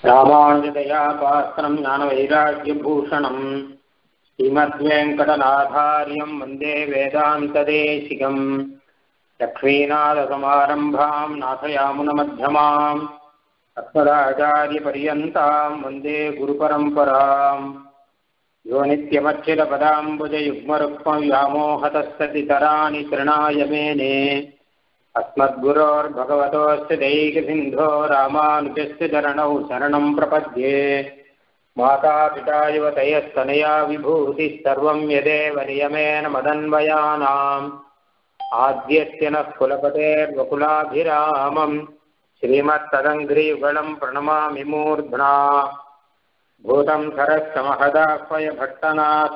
ராமானுஜதயா பாஸ்திரம் ஞானவைராக்கியபூஷணம் ஸ்ரீமத்வேங்கடநாதார்யம் வந்தே வேதாந்ததேசிகம். லக்ஷ்மீநாதசமாரம்பாம் நாதயாமுனமध्यமாம் அஸ்மதாச்சாரியபர்யந்தாம் வந்தே குருபரம்பராம். யோ நித்யமச்சிதபதாம்புஜயுக்மருக்மவ்யாமோஹதஸ்ததிதராணி திருணாய மேனே अस्मद्गुरोर्भगवतोऽस्य दैकसिन्धो रामानुजस्य चरणौ शरणं प्रपद्ये. मातापिता युवतयस्तनया विभूतिः सर्वं यदेव नियमेन मदन्वयानाम्. आद्यस्य नः कुलपतेर्वकुलाभिरामम् श्रीमत्तदङ्घ्रियुगलं प्रणमामि मूर्ध्ना. भूतं सरस्य महदाह्वय भट्टनाथ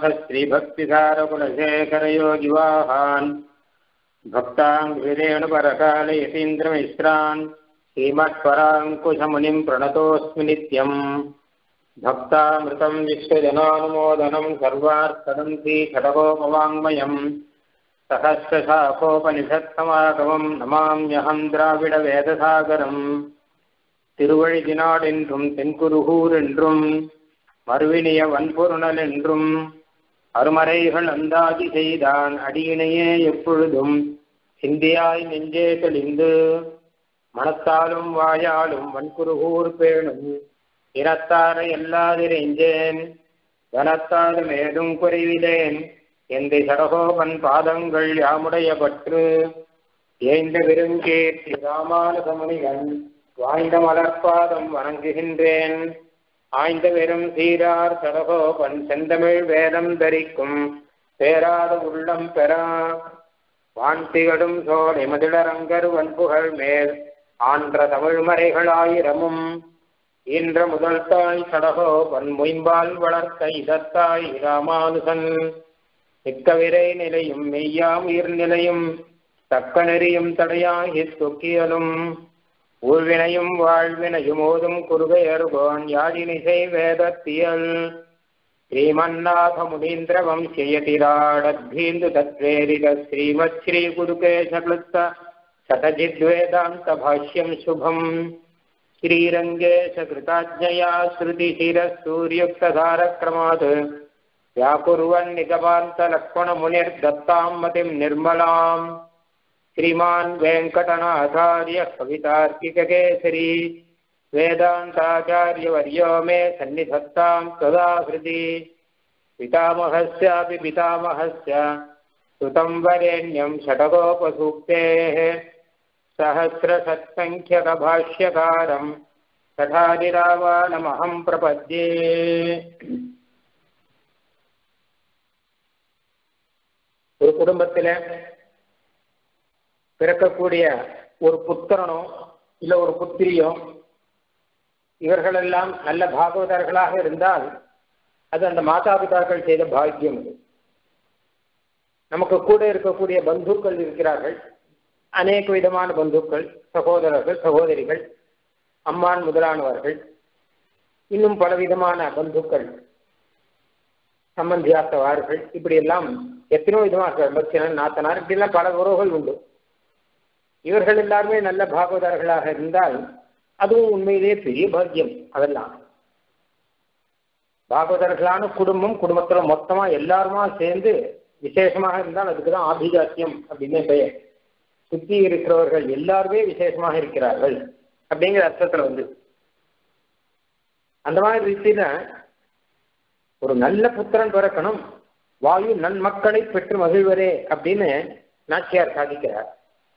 श्रीभक्तिसारकुलशेखरयोगिवाहान् भक्ताङ्घ्रिरेणुपरकालयतीन्द्रमिश्रान् श्रीमत्पराङ्कुशमुनिं प्रणतोऽस्मि नित्यम्. भक्तामृतं विश्वजनानुमोदनं सर्वार्थदन्ति खडगोपवाङ्मयम् सहस्रशाखोपनिषत्समागमं नमाम्यहं द्राविडवेदसागरम्. திருவழிதினாடென்றும் தென்குருகூர் என்றும் மறுவினிய வன்பொருணல் என்றும் அருமறைகள் அந்தாதி செய்தான் அடியினையே எப்பொழுதும் சிந்தியாய் நெஞ்சே தெளிந்து மனத்தாலும் வாயாலும் வன்குருகூர் பேணும் இனத்தாரை எல்லாதிரைஞ்சேன் கனத்தாலும் ஏதும் குறைவிலேன் எந்தை சடகோபன் பாதங்கள் யாமுடைய பற்று ஏந்த விருங்கேற்றி ராமானுஜமுனிகன் வாய்ந்த மலர்பாதம் வணங்குகின்றேன். ஆய்ந்த வெறும் சீரார் சடகோபன் செந்தமிழ் வேதம் தரிக்கும் பேராத உள்ளம் பெறா வான்திகடும் சோலை மதிலரங்கர் வன்புகள் மேல் ஆன்ற தமிழ் மறைகளாயிரமும் ஈன்ற முதல் தாய் சடகோபன் மொயம்பால் வளர்த்த இதத்தாய் ராமானுசன். மிக்கவிரை நிலையும் மெய்யாம் உயிர் நிலையும் தக்க நெறியும் தடையாகி தொக்கியலும் ஊழ்வினையும் வாழ்வினையும் ஓதும் குருகையர்கோன் யாழினிசை வேதத்தியல். ஸ்ரீமன்னாத முனீந்திர வம்சயதிராடத்பீந்து தத்வேரித ஸ்ரீமத் ஸ்ரீ குருகேசக்லுப்த சதஜித்வேதாந்த பாஷ்யம் சுபம். ஸ்ரீரங்கேஷ கிருதாஜ்ஞயா ஸ்ருதி சிரः சூர்யுக்ததாரக்ரமாத் व्याकुर्वन् निगमान्त लक्ष्मण मुनिर्दत्तां मतिं निर्मलाम्. श्रीमान् वेङ्कटनाथार्य कवितार्किककेसरी वेदान्ताचार्यवर्यो मे सन्निधत्तां सदा हृदि. पितामहस्यापि पितामहस्य सुतं वरेण्यं षडगोपसूक्तेः सहस्रषट्सङ्ख्यकभाष्यकारं तथादिरावाणमहं प्रपद्ये. ஒரு குடும்பத்தில் பிறக்கக்கூடிய ஒரு புத்திரனோ இல்ல ஒரு புத்திரியோ இவர்களெல்லாம் நல்ல பாகவதர்களாக இருந்தால் அது அந்த மாதாபிதாக்கள் செய்த பாக்கியம். நமக்கு கூட இருக்கக்கூடிய பந்துக்கள் இருக்கிறார்கள், அநேக விதமான பந்துக்கள், சகோதரர்கள் சகோதரிகள், அம்மான் முதலானவர்கள், இன்னும் பலவிதமான பந்துக்கள், சம்பந்தியாத்தவார்கள், இப்படி எல்லாம் எத்தனோ விதமாக பக்தன் நாத்தனார், இப்படி எல்லாம் பல உறவுகள் உண்டு. இவர்கள் எல்லாருமே நல்ல பாகவதர்களாக இருந்தால் அதுவும் உண்மையிலேயே பெரிய பாக்கியம். அதெல்லாம் பாகவதர்களான குடும்பம், குடும்பத்துல மொத்தமா எல்லாருமா சேர்ந்து விசேஷமாக இருந்தால் அதுக்குதான் ஆபிஜாத்தியம் அப்படின்னு பெயர். சுத்தி இருக்கிறவர்கள் எல்லாருமே விசேஷமாக இருக்கிறார்கள் அப்படிங்கிற அர்த்தத்துல வந்து அந்த மாதிரி ரீதியில ஒரு நல்ல புத்திரன் பிறக்கணும், வாயு நன்மக்களை பெற்று மகிழ்வரே அப்படின்னு நாச்சியார் சாதிக்கிறார்.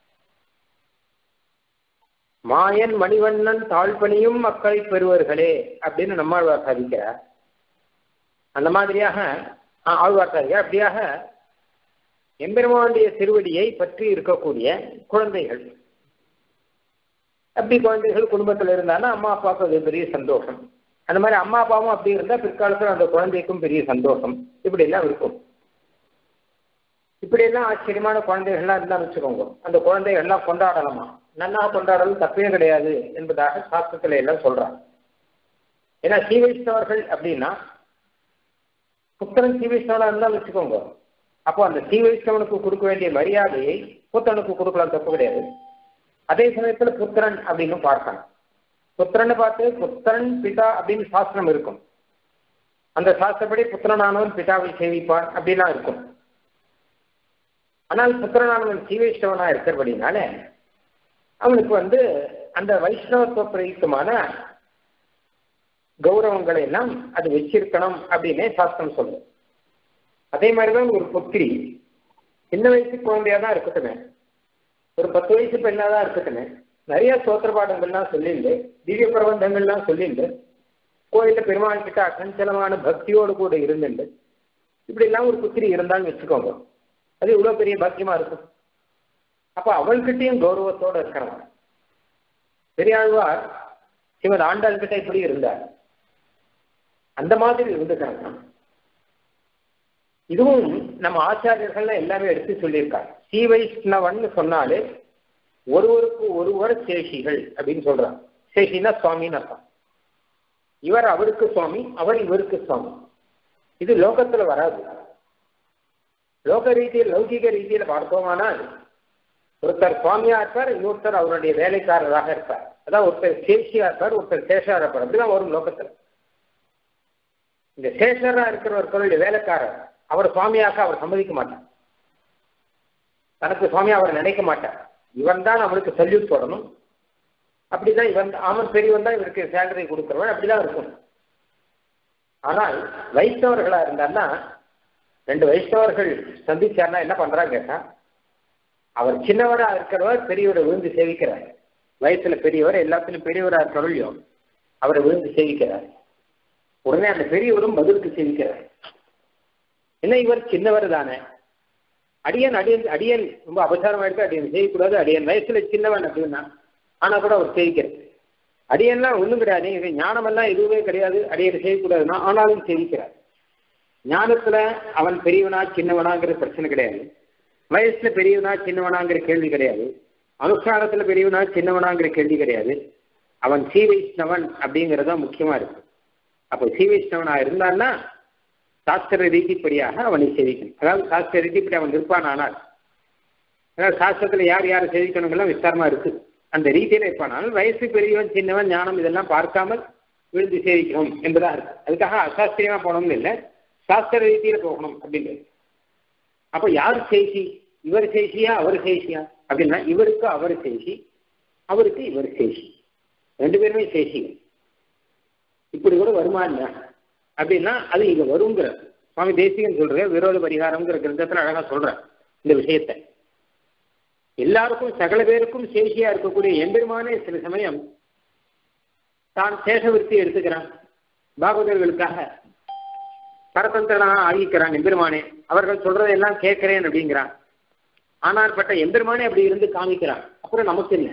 மாயன் மணிவண்ணன் தாழ்பணியும் மக்களை பெறுவர்களே அப்படின்னு நம்மாழ்வார் சாதிக்கிறார். அந்த மாதிரியாக ஆழ்வார் சாதிக்கிறார். அப்படியாக எம்பெருமானுடைய திருவடியை பற்றி இருக்கக்கூடிய குழந்தைகள், அப்படி குழந்தைகள் குடும்பத்தில் இருந்தாலும் அம்மா அப்பாவுக்கு அது பெரிய சந்தோஷம். அந்த மாதிரி அம்மா அப்பாவும் அப்படி இருந்தால் பிற்காலத்தில் அந்த குழந்தைக்கும் பெரிய சந்தோஷம். இப்படி எல்லாம் இருக்கும். இப்படி எல்லாம் ஆச்சரியமான குழந்தைகள்லாம் இருந்தாலும் வச்சுக்கோங்க, அந்த குழந்தைகள்லாம் கொண்டாடலாமா, நல்லா கொண்டாடலும் தப்பே கிடையாது என்பதாக சாஸ்திரத்துல எல்லாம் சொல்றாங்க. ஏன்னா சீவைஷ்ணவர்கள் அப்படின்னா புத்தன் சீவைஷ்ணவனா இருந்தாலும் வச்சுக்கோங்க, அப்போ அந்த சீவைஷ்ணவனுக்கு கொடுக்க வேண்டிய மரியாதையை புத்தனுக்கு கொடுக்கலாம், தப்பு கிடையாது. அதே சமயத்துல புத்திரன் அப்படின்னு பார்க்கணும். புத்திரன்னு பார்த்து புத்திரன் பிதா அப்படின்னு சாஸ்திரம் இருக்கும். அந்த சாஸ்திரப்படி புத்திரனானவன் பிதாவை சேவிப்பான் அப்படிலாம் இருக்கும். ஆனால் புத்திரனானவன் சீவைஷ்ணவனா இருக்கிறபடினால அவனுக்கு அந்த வைஷ்ணவத்துவ பிரயுக்தமான கௌரவங்களை எல்லாம் அது வச்சிருக்கணும் அப்படின்னே சாஸ்திரம் சொல்லும். அதே மாதிரிதான் ஒரு புத்திரி சின்ன வயசு குழந்தையாதான் இருக்கட்டுமே, ஒரு 10 வயசு பெண்ணாதான் இருக்கட்டுமே, நிறைய ஸ்தோத்திர பாடங்கள்லாம் சொல்லிண்டு திவ்ய பிரபந்தங்கள்லாம் சொல்லிண்டு கோயில பெருமாள் கிட்ட அசஞ்சலமான பக்தியோடு கூட இருந்துண்டு இப்படி எல்லாம் ஒரு புத்திரி இருந்தான்னு வச்சுக்கோங்க, அது இவ்வளவு பெரிய பாக்கியமா இருக்கும். அப்ப அவள்கிட்டையும் கௌரவத்தோட இருக்கிறான். பெரியாழ்வார் சிவன் ஆண்டாள் கிட்ட இப்படி இருந்தார், அந்த மாதிரி இருந்துக்கிறாங்க. இதுவும் நம்ம ஆச்சாரியர்கள் எல்லாமே எடுத்து சொல்லியிருக்காங்க. ஸ்ரீ வைஷ்ணவன் சொன்னாலே ஒருவருக்கு ஒருவர் சேஷிகள் அப்படின்னு சொல்றாங்க. சேஷினா சுவாமின்னு அர்த்தம். இவர் அவருக்கு சுவாமி, அவர் இவருக்கு சுவாமி. இது லோகத்துல வராது. லோக ரீதியில் லௌகிக ரீதியில பார்த்தோமானால் ஒருத்தர் சுவாமியா இருப்பார், இன்னொருத்தர் அவருடைய வேலைக்காரராக இருப்பார். அதான் ஒருத்தர் சேஷியா இருப்பார், ஒருத்தர் சேஷா இருப்பார். அப்படிதான் வரும் லோகத்துல. இந்த சேஷரா இருக்கிறவர்களுடைய வேலைக்காரர் அவர் சுவாமியாக அவர் சம்மதிக்க மாட்டார், தனக்கு சுவாமியா அவர் நினைக்க மாட்டார். இவன் தான் அவனுக்கு சல்யூட் போடணும், அப்படிதான் இவன் அவன் பெரியவன் தான் இவருக்கு சேலரி கொடுக்கிறவன், அப்படிதான் இருக்கும். ஆனால் வைஷ்ணவர்களா இருந்தான்னா 2 வைஷ்ணவர்கள் சந்திச்சார்னா என்ன பண்றாங்க கேட்டா, அவர் சின்னவரா இருக்கிறவர் பெரியவரை விழுந்து சேவிக்கிறார். வயசுல பெரியவர், எல்லாத்திலும் பெரியவரா இருக்கிறவரையும் அவரை விழுந்து சேவிக்கிறார். உடனே அந்த பெரியவரும் பதிலுக்கு சேவிக்கிறார். என்ன இவர் சின்னவர் தானே, அடியன் அடியன் அடியன் ரொம்ப அபசாரம் ஆயிடுச்சு, அடியன் செய்யக்கூடாது, அடியன் வயசுல சின்னவன் அப்படின்னா ஆனா கூட அவர் சேவிக்கிறார். அடியன்லாம் ஒண்ணும் கிடையாது, இது ஞானமெல்லாம் எதுவுமே கிடையாது, அடியன் செய்யக்கூடாதுன்னா ஆனாலும் சேவிக்கிறார். ஞானத்துல அவன் பெரியவனா சின்னவனாங்கிற பிரச்சனை கிடையாது, வயசுல பெரியவனா சின்னவனாங்கிற கேள்வி கிடையாது, அனுஷ்டானத்துல பெரியவனா சின்னவனாங்கிற கேள்வி கிடையாது. அவன் ஸ்ரீ வைஷ்ணவன் அப்படிங்கிறதான் முக்கியமா இருக்கு. அப்போ ஸ்ரீ வைஷ்ணவனா இருந்தான்னா சாஸ்திர ரீதிப்படியாக அவனை சேவிக்கணும். அதாவது சாஸ்திர ரீதிப்படி அவன் இருப்பான். ஆனால் அதாவது சாஸ்திரத்துல யார் யாரை சேவிக்கணுங்கெல்லாம் விஸ்தாரமா இருக்கு. அந்த ரீதியில இருப்பானால் வயசு பெரியவன் சின்னவன் ஞானம் இதெல்லாம் பார்க்காமல் விழுந்து சேவிக்கணும் என்பதா இருக்கு. அதுக்காக அசாஸ்திரியமா போனோம்னு இல்லை, சாஸ்திர ரீதியில போகணும் அப்படின்றது. அப்ப யார் சேஷி, இவர் சேஷியா அவர் சேஷியா அப்படின்னா இவருக்கு அவர் சேஷி, அவருக்கு இவர் சேஷி, 2 பேருமே சேஷிகள். இப்படி கூட வருமா இல்ல அப்படின்னா அது இங்க வருங்கிற சுவாமி தேசிகன் சொல்ற விரோத பரிகாரம்ங்கிற கிரந்தத்துல அழகா சொல்ற இந்த விஷயத்தை. எல்லாருக்கும் சகல பேருக்கும் சேஷியா இருக்கக்கூடிய எம்பெருமானே சில சமயம் தான் சேஷ விருத்தி எடுத்துக்கிறான், பாகவதர்களுக்காக பரதந்திரனாக ஆகிக்கிறான் எம்பெருமானே, அவர்கள் சொல்றதெல்லாம் கேட்கிறேன் அப்படிங்கிறான். ஆனால் பட்ட எம்பெருமானே அப்படி இருந்து காமிக்கிறான். அப்புறம் நமக்கு இல்லை.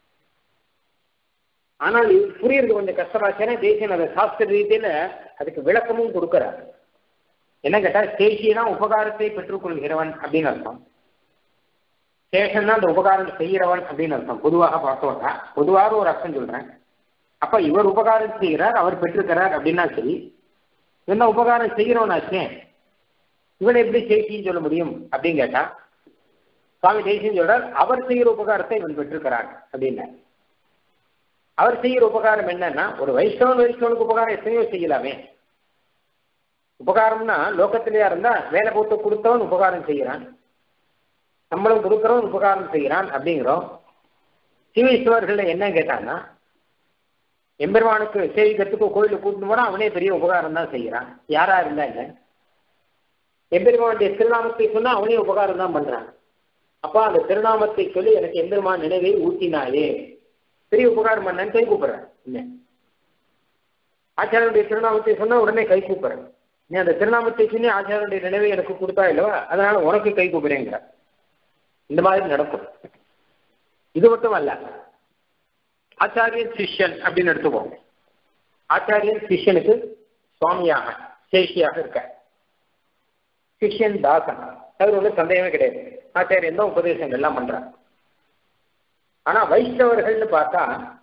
ஆனால் இது புரியுறது கொஞ்சம் கஷ்டமாச்சுன்னா தேசியன் அதை சாஸ்திர ரீதியில அதுக்கு விளக்கமும் கொடுக்கிறார். என்ன கேட்டா, சேஷினா உபகாரத்தை பெற்றுக்கொள்கிறவன் அப்படின்னு அர்த்தம், சேஷன் தான் அந்த உபகாரம் செய்கிறவன் அப்படின்னு அர்த்தம். பொதுவாக பார்த்தோம்னா பொதுவாக ஒரு அர்த்தம் சொல்றேன். அப்ப இவர் உபகாரம் செய்கிறார், அவர் பெற்றிருக்கிறார் அப்படின்னா சரி, என்ன உபகாரம் செய்கிறவனாச்சே இவனை எப்படி சேஷின்னு சொல்ல முடியும் அப்படின்னு கேட்டா, சுவாமி தேசியன் சொல்றார் அவர் செய்கிற உபகாரத்தை இவன் பெற்றிருக்கிறான் அப்படின்னு. அவர் செய்கிற உபகாரம் என்னன்னா, ஒரு வைஷ்ணவனுக்கு உபகாரம் எத்தனையோ செய்யலாமே. உபகாரம்னா லோகத்திலேயா இருந்தா வேலை போட்டு கொடுத்தவன் உபகாரம் செய்கிறான், சம்பளம் கொடுக்கிறவன் உபகாரம் செய்கிறான் அப்படிங்கிறோம். சிவீஸ்வரர்கள் என்ன கேட்டான்னா, எம்பெருமானுக்கு சேவிக்கிறதுக்கு கோயிலுக்கு கூட்டிட்டு போனா அவனே பெரிய உபகாரம் தான் செய்கிறான். யாரா இருந்தா இல்லை, எம்பெருமானுடைய திருநாமத்தை சொன்னா அவனே உபகாரம் தான் பண்றான். அப்பா அந்த திருநாமத்தை சொல்லி எனக்கு எம்பெருமான் நினைவை ஊட்டினாயே பெரிய உபகாரம் பண்ணேன்னு கை கூப்பிடுறேன். இல்லை, ஆச்சாரனுடைய திருநாமத்தை சொன்னா உடனே கை கூப்பிடுறேன். நீ அந்த திருநாமத்தை சொல்லி ஆச்சாரனுடைய நினைவை எனக்கு கொடுத்தா இல்லவா, அதனால உனக்கு கை கூப்பிடுறேங்கிற. இந்த மாதிரி நடக்கும். இது மட்டும் அல்ல, ஆச்சாரியன் சிஷ்யன் அப்படின்னு எடுத்துக்கோம். ஆச்சாரியன் சிஷ்யனுக்கு சுவாமியாக சேஷியாக இருக்க, சிஷ்யன் தாசன், அது ஒன்றும் சந்தேகமே கிடையாது. ஆச்சாரியன் தான் உபதேசங்கள் எல்லாம் பண்றாங்க. ஆனா வைஷ்ணவர்கள்னு பார்த்தா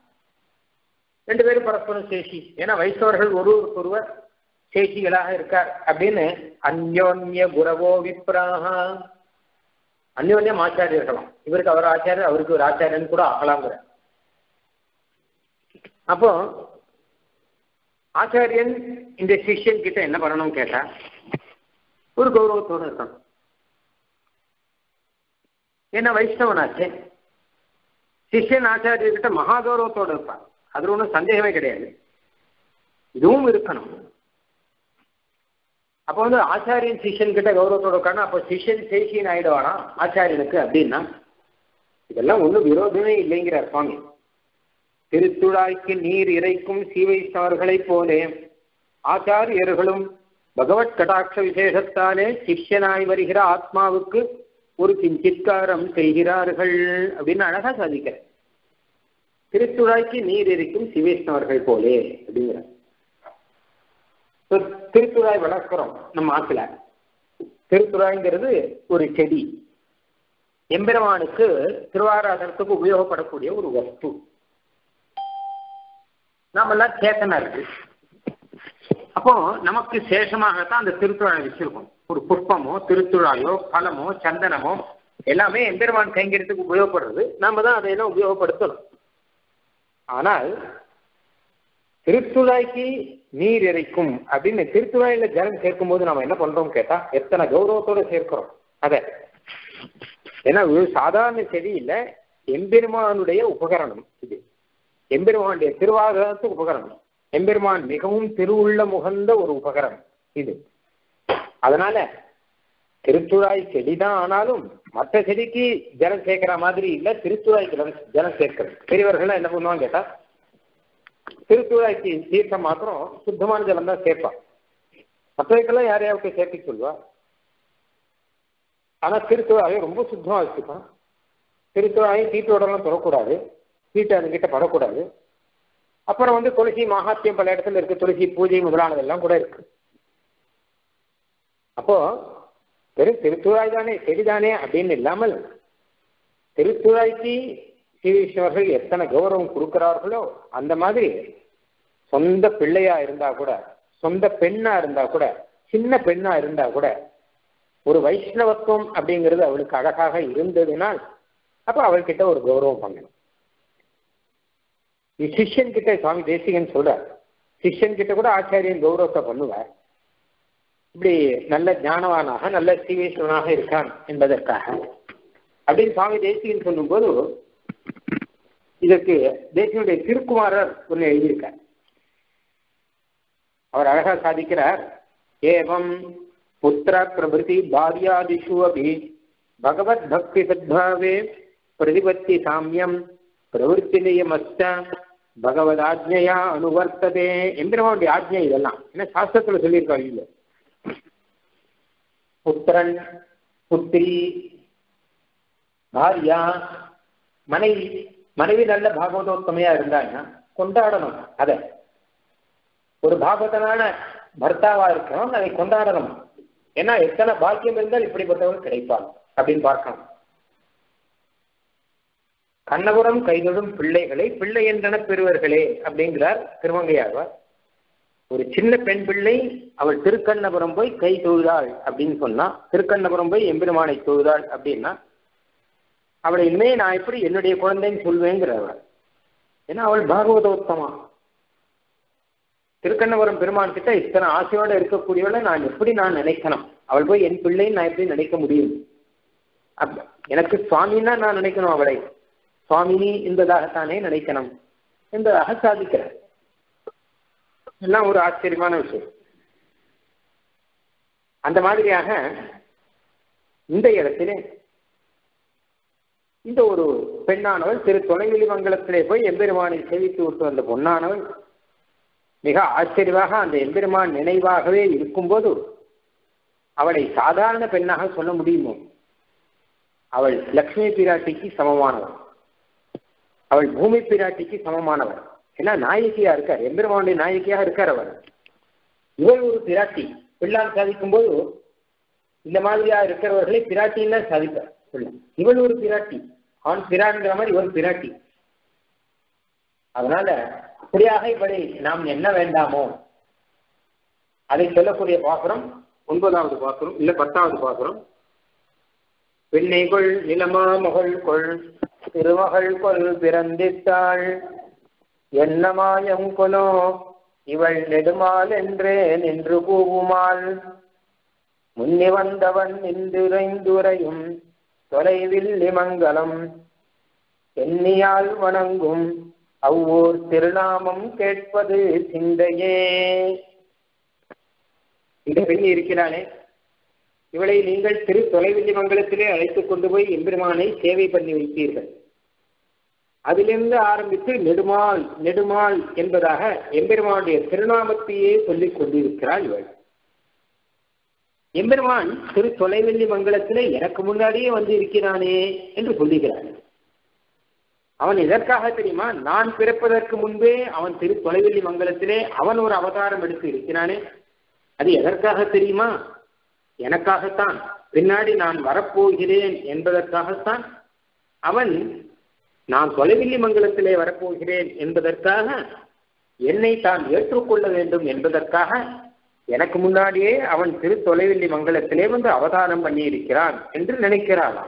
2 பேரும் பரஸ்பரம் சேஷி. ஏன்னா வைஷ்ணவர்கள் ஒருவருக்கொருவர் சேஷிகளாக இருக்கார் அப்படின்னு. அந்யோன்ய குரவோ விப்ராக, அந்யோன்யம் ஆச்சாரியர்களாம். இவருக்கு அவர் ஆச்சாரியர், அவருக்கு ஒரு ஆச்சாரியன் கூட ஆகலாங்கிற. அப்போ ஆச்சாரியன் இந்த சிஷ்யன் கிட்ட என்ன பண்ணணும் கேட்டா ஒரு கௌரவத்தோடு இருக்கணும். என்ன வைஷ்ணவனாச்சே, சிஷ்யன் ஆச்சாரியர்கிட்ட மகா கௌரவத்தோடு இருப்பான், அது ஒன்றும் சந்தேகமே கிடையாது. இதுவும் இருக்கணும். அப்போ வந்து ஆச்சாரியன் சிஷ்யன் கிட்ட கௌரவத்தோடு இருக்கானா, அப்போ சிஷ்யன் சேஷியன் ஆயிடுவானா ஆச்சாரியனுக்கு அப்படின்னா, இதெல்லாம் ஒன்றும் விரோதமே இல்லைங்கிறார் சுவாமி. திருத்துழாய்க்கு நீர் இறைக்கும் சீவைஷ்ணவர்களை போலே ஆச்சாரியர்களும் பகவத் கடாட்ச விசேஷத்தாலே சிஷ்யனாய் வருகிற ஆத்மாவுக்கு ஒரு கிஞ்சித்காரம் செய்கிறார்கள் அப்படின்னு அழகா சாதிக்கிற. திருத்துழாய்க்கு நீர் இறைக்கும் சீவைஷ்ணவர்கள் போலே அப்படிங்கிற. திருத்துழாய் வளர்க்கிறோம் நம்ம ஆத்துல. திருத்துழாய்ங்கிறது ஒரு செடி, எம்பெருமானுக்கு திருவாராதனத்துக்கு உபயோகப்படக்கூடிய ஒரு வஸ்து. நாமெல்லாம் சேத்தனா இருக்கு. அப்போ நமக்கு சேஷமாகத்தான் அந்த திருத்துழாய் வச்சிருக்கோம். ஒரு புஷ்பமோ திருத்துழாயோ பழமோ சந்தனமோ எல்லாமே எம்பெருமான் கைங்கிறதுக்கு உபயோகப்படுறது. நாம தான் அதையெல்லாம் உபயோகப்படுத்தணும். ஆனால் திருத்துழாய்க்கு நீர் இறைக்கும் அப்படின்னு திருத்துழாயில ஜலம் சேர்க்கும் போது நாம என்ன பண்றோம் கேட்டா, எத்தனை கௌரவத்தோட சேர்க்கிறோம் அதை. ஏன்னா சாதாரண செடி இல்லை, எம்பெருமானுடைய உபகரணம் இது. எம்பெருமானுடைய திருவாகனத்துக்கு உபகரணம். எம்பெருமான் மிகவும் திருவுள்ள முகந்த ஒரு உபகரணம் இது. அதனால திருத்துழாய் செடிதான், ஆனாலும் மற்ற செடிக்கு ஜலம் சேர்க்கிற மாதிரி இல்லை, திருத்துழாய்க்கு ஜலம் சேர்க்கிறது. பெரியவர்கள் என்ன பண்ணுவாங்க கேட்டா, திருத்துழாய்க்கு தீர்த்தம் மாத்திரம் சுத்தமான ஜலம் தான் சேர்ப்பான், மற்றவைக்கெல்லாம் யாரையாவது சேர்க்க சொல்லுவா. ஆனா திருத்துழாயை ரொம்ப சுத்தமா வச்சுப்பான். திருத்துழாயை தீட்டோடலாம் தொடக்கூடாது, தீட்டு அதுகிட்ட படக்கூடாது. அப்புறம் வந்து துளசி மகாத்தியம் பல இடத்துல இருக்கு, துளசி பூஜை முதலானதெல்லாம் கூட இருக்கு. அப்போ வெறும் திருத்துழாய் தானே செடிதானே அப்படின்னு இல்லாமல் திருத்துழாய்க்கு ஸ்ரீவிஷ்ணவர்கள் எத்தனை கௌரவம் கொடுக்கிறார்களோ அந்த மாதிரி சொந்த பிள்ளையா இருந்தா கூட, சொந்த பெண்ணா இருந்தா கூட, சின்ன பெண்ணா இருந்தா கூட ஒரு வைஷ்ணவத்துவம் அப்படிங்கிறது அவளுக்கு அழகாக இருந்ததுனால் அப்ப அவள்கிட்ட ஒரு கௌரவம் பண்ணணும். சிஷ்யன் கிட்ட சுவாமி தேசிகன் சொல்ற, சிஷ்யன் கிட்ட கூட ஆச்சாரியன் கௌரவத்தை பண்ணுவார். இப்படி நல்ல ஞானவானாக நல்ல ஸ்ரீவைஷ்ணவனாக இருக்கான் என்பதற்காக அப்படின்னு சுவாமி தேசிகன் சொல்லும்போது, இதற்கு தேசிகனுடைய திருக்குமாரர் ஒன்று எழுதியிருக்கார். அவர் அழகா சாதிக்கிறார். ஏவம் புத்திர பிரபிருதி பாரியாதிஷு அபி பகவத் பக்தி சத்பாவே பிரதிபத்தி சாமியம் பிரவருத்தி நியமஸ்த பகவத் ஆஜ்ஞையா அனுவர்த்ததே. எம்பெருமானுடைய ஆஜ்ஞை இதெல்லாம் என்ன சாஸ்திரத்துல சொல்லியிருக்காரு. இல்லை புத்திரன் புத்திரி பாரியா மனைவி, மனைவி நல்ல பாகவதோத்தமையா இருந்தாங்கன்னா கொண்டாடணும். அதை ஒரு பாகவதனான பர்த்தாவா இருக்கணும், அதை கொண்டாடணும். ஏன்னா எத்தனை பாக்கியம் இருந்தால் இப்படிப்பட்டவர்கள் கிடைப்பார் அப்படின்னு பார்க்கணும். கண்ணபுரம் கைதொடும் பிள்ளைகளை பிள்ளை என்றன பெறுவர்களே அப்படிங்கிறார் திருமங்கையாழ்வார். ஒரு சின்ன பெண் பிள்ளை அவள் திருக்கண்ணபுரம் போய் கை தொழுதாள் அப்படின்னு சொன்னா, திருக்கண்ணபுரம் போய் எம்பெருமானை தொழுதாள் அப்படின்னா அவளை இனிமே நான் எப்படி என்னுடைய குழந்தைன்னு சொல்வேங்கிறவள். ஏன்னா அவள் பாகவதோத்தமா. திருக்கண்ணபுரம் பெருமான் கிட்ட இத்தனை ஆசையோட இருக்கக்கூடியவளை நான் எப்படி நான் நினைக்கணும், அவள் போய் என் பிள்ளைன்னு நான் எப்படி நினைக்க முடியும்? எனக்கு சுவாமின்னா நான் நினைக்கணும், அவளை சுவாமினி என்பதாகத்தானே நினைக்கணும் என்பதாக சாதிக்கிற. எல்லாம் ஒரு ஆச்சரியமான விஷயம். அந்த மாதிரியாக இந்த இடத்திலே இந்த ஒரு பெண்ணானவள் திரு தொலைவெளி மங்கலத்திலே போய் எம்பெருமானை சேவித்து விட்டு வந்த பொன்னானவள் மிக ஆச்சரியமாக அந்த எம்பெருமான் நினைவாகவே இருக்கும்போது அவளை சாதாரண பெண்ணாக சொல்ல முடியுமோ? அவள் லக்ஷ்மி பிராட்டிக்கு சமமானவள், அவள் பூமி பிராட்டிக்கு சமமானவர். ஏன்னா நாயகியா இருக்கார், எம்பெருமானுடைய நாயகியாக இருக்கார் அவர். இவள் ஒரு பிராட்டி. பிள்ளான் சாதிக்கும் போது இந்த மாதிரியா இருக்கிறவர்களை பிராட்டின்னு சாதிப்பார். இவள் ஒரு பிராட்டி, அவன் பிரான்ங்கிற மாதிரி இவள் பிராட்டி. அதனால அப்படியாக இவளை நாம் என்ன வேண்டாமோ அதை சொல்லக்கூடிய பாசுரம் 9வது பாசுரம், இல்ல 10வது பாசுரம். பெண்ணைகொள் நிலமா மகள் கொள் திருமகள் கொள் பிறந்தித்தாள் என்னமாயம் கொலோ இவள் நெடுமால் என்றே நின்று கூவுமால் முன்னி வந்தவன் நின்றுரைந்துரையும் தொலைவில் மங்கலம் எண்ணியால் வணங்கும் அவ்வூர் திருநாமம் கேட்பது சிந்தையே. இந்த பெண் இருக்கிறானே, இவளை நீங்கள் திரு தொலைவில்லி மங்கலத்திலே அழைத்துக் கொண்டு போய் எம்பெருமானை சேவை பண்ணி வைத்தீர்கள். அதிலிருந்து ஆரம்பித்து நெடுமால் நெடுமால் என்பதாக எம்பெருமானுடைய திருநாமத்தையே சொல்லிக் கொண்டிருக்கிறாள் இவள். எம்பெருமான் திரு தொலைவெள்ளி மங்கலத்திலே எனக்கு முன்னாடியே வந்து இருக்கிறானே என்று சொல்லுகிறான். அவன் எதற்காக தெரியுமா? நான் பிறப்பதற்கு முன்பே அவன் திரு தொலைவெள்ளி மங்கலத்திலே அவன் ஒரு அவதாரம் எடுத்து இருக்கிறானே. அது எதற்காக தெரியுமா? எனக்காகத்தான். பின்னாடி நான் வரப்போகிறேன் என்பதற்காகத்தான். அவன் நான் தொலைவெள்ளி மங்கலத்திலே வரப்போகிறேன் என்பதற்காக, என்னை தான் ஏற்றுக்கொள்ள வேண்டும் என்பதற்காக எனக்கு முன்னாடியே அவன் திரு தொலைவெள்ளி மங்கலத்திலே வந்து அவதாரம் பண்ணி இருக்கிறான் என்று நினைக்கிறாளாம்.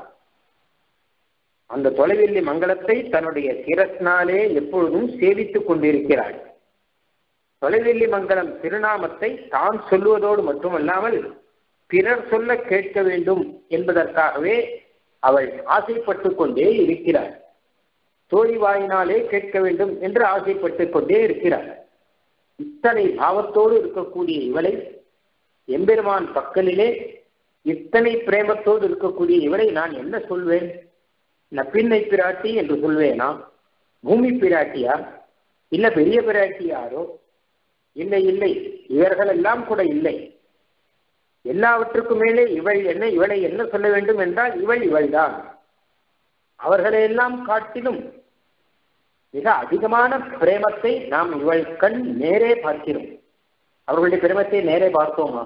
அந்த தொலைவெள்ளி மங்கலத்தை தன்னுடைய சிரஸ்னாலே எப்பொழுதும் சேவித்துக் கொண்டிருக்கிறாள். தொலைவெள்ளி மங்கலம் திருநாமத்தை தான் சொல்லுவதோடு மட்டுமல்லாமல் பிறர் சொல்ல கேட்க வேண்டும் என்பதற்காகவே அவள் ஆசைப்பட்டு கொண்டே இருக்கிறாள். தோழி வாயினாலே கேட்க வேண்டும் என்று ஆசைப்பட்டு கொண்டே இருக்கிறாள். இத்தனை பாவத்தோடு இருக்கக்கூடிய இவளை, எம்பெருமான் பக்கலிலே இத்தனை பிரேமத்தோடு இருக்கக்கூடிய இவளை நான் என்ன சொல்வேன்? நப்பின்னை பிராட்டி என்று சொல்வேனா? பூமி பிராட்டியா? இல்ல பெரிய பிராட்டியாரோ? இல்லை இல்லை, இவர்கள் எல்லாம் கூட இல்லை. எல்லாவற்றுக்கும் மேலே இவளை என்ன சொல்ல வேண்டும் என்றால் இவள்தான். அவர்களையெல்லாம் காட்டிலும் மிக அதிகமான பிரேமத்தை நாம் இவள் கண் நேரே பார்க்கிறோம். அவர்களுடைய பிரேமத்தை நேரே பார்த்தோமா?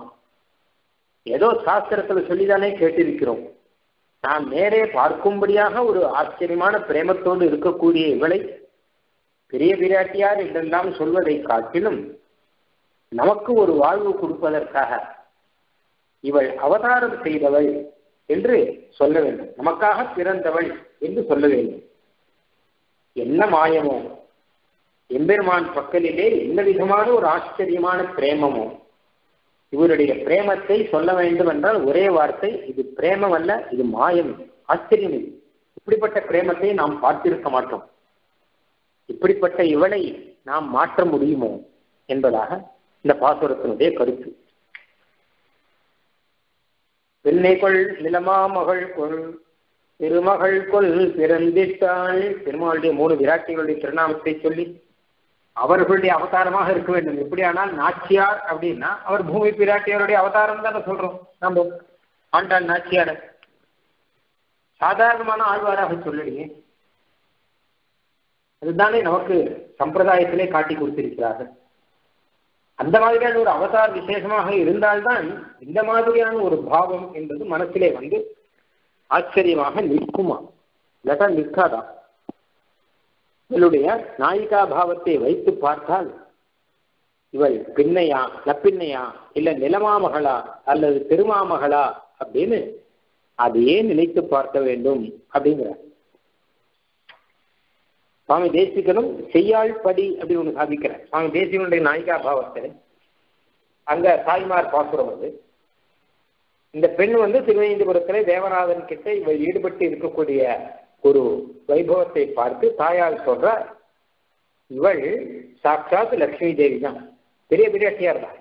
ஏதோ சாஸ்திரத்தில் சொல்லிதானே கேட்டிருக்கிறோம். நாம் நேரே பார்க்கும்படியாக ஒரு ஆச்சரியமான பிரேமத்தோடு இருக்கக்கூடிய இவளை பெரிய பிராட்டியார் என்றெல்லாம் சொல்வதை காட்டிலும் நமக்கு ஒரு வாழ்வு கொடுப்பதற்காக இவள் அவதாரம் செய்தவள் என்று சொல்ல வேண்டும். நமக்காக பிறந்தவள் என்று சொல்ல வேண்டும். என்ன மாயமோ, எம்பெருமான் பக்கலிலே என்ன விதமான ஒரு ஆச்சரியமான பிரேமமோ. இவருடைய பிரேமத்தை சொல்ல வேண்டும் என்றால் ஒரே வார்த்தை, இது பிரேமம் அல்ல, இது மாயம், ஆச்சரியம். இது இப்படிப்பட்ட பிரேமத்தை நாம் பார்த்திருக்க மாட்டோம். இப்படிப்பட்ட இவளை நாம் மாற்ற முடியுமோ என்பதாக இந்த பாசுரத்தினுடைய கருத்து. பெண்ணை கொள் நிலமா மகள் கொள் திருமகள் கொள் பிறந்திட்டாள். பெருமாளுடைய 3 விராட்டிகளுடைய திருநாமத்தை சொல்லி அவர்களுடைய அவதாரமாக இருக்க வேண்டும். எப்படியானால் நாச்சியார் அப்படின்னா அவர் பூமி பிராட்டியாருடைய அவதாரம் தானே சொல்றோம். நம்ம ஆண்டாள் நாச்சியார் சாதாரணமான ஆழ்வாராக சொல்லலையே. அதுதானே நமக்கு சம்பிரதாயத்திலே காட்டி கொடுத்திருக்கிறார்கள். அந்த மாதிரியான ஒரு அவதார விசேஷமாக இருந்தால்தான் இந்த மாதிரியான ஒரு பாவம் என்பது மனசிலே வந்து ஆச்சரியமாக நிற்குமா, இல்லாட்டா நிற்காதா? இவளுடைய நாயிகா பாவத்தை வைத்து பார்த்தால் இவள் பின்னையா நப்பின்னையா இல்ல நிலமாமகளா அல்லது திருமாமகளா அப்படின்னு அதையே நினைத்து பார்க்க வேண்டும் அப்படிங்கிற சுவாமி தேசிகனும் செய்யாள் படி அப்படி ஒன்று சாதிக்கிறார். சுவாமி தேசிகனுடைய நாயிகா பாவத்தை அங்க தாய்மார் பாசுரம் வந்து இந்த பெண் வந்து திருவேந்திபுரத்திலே தேவநாதன் கிட்ட இவள் ஈடுபட்டு இருக்கக்கூடிய ஒரு வைபவத்தை பார்த்து தாயால் சொல்ற, இவள் சாட்சாத் லட்சுமி தேவி தான், பெரிய பிராட்டியார் தான்.